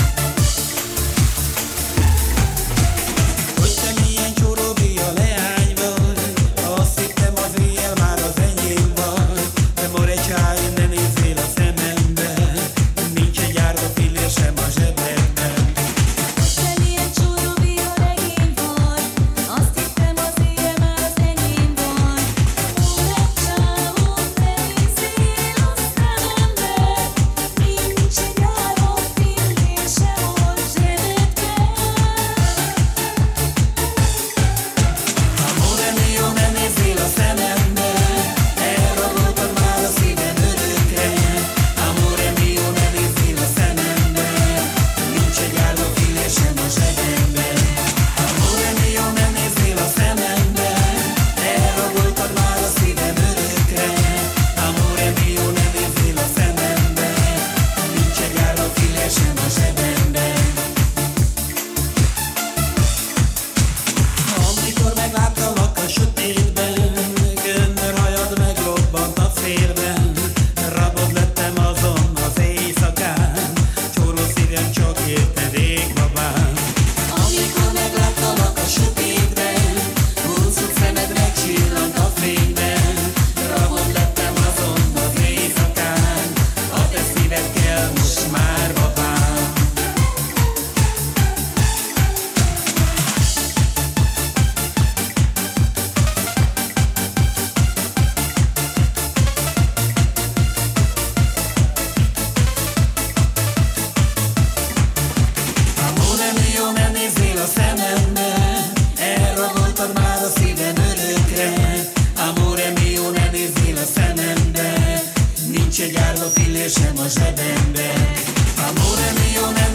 Hogy te milyen csorobé a leány vagy, azt hittem az éjjel már az enyém vagy. De more csáj, ne nézzél a szemembe, nincs egy árva fillér sem a zsebemben. Te milyen csorobé a legény vagy, azt hittem az éjjel már az enyém vagy. Óra csávó, ne nézzél a szemembe, nincs egy árva fillér sem a zsebedben. Amore mio, ne nézzél a szemembe, elraboltad már a szívem örökre. Amore mio, ne nézzél a szemembe, nincs egy árva fillér sem a zsebemben. Amore mio, ne nézzél a szemembe, elraboltad már a szívem örökre. Amore mio, ne nézzél a szemembe, nincs egy árva fillér sem a zsebemben. Amikor megláttalak a sötétben, göndör hajad megrobbant a férben. Rabod lettem azon az éjszakán, csóró szívem csak érted ég babám. Amikor megláttalak a sötétben, húzott szemed megcsillant a fényben. Rabod lettem azon az éjszakán, a te szíved kell most már babám. Amore mio, ne nézzél a szemembe, elraboltad már a szívem örökre. Amore mio, ne nézzél a szemembe, nincs egy árva fillér sem a zsebemben. Amore mio, ne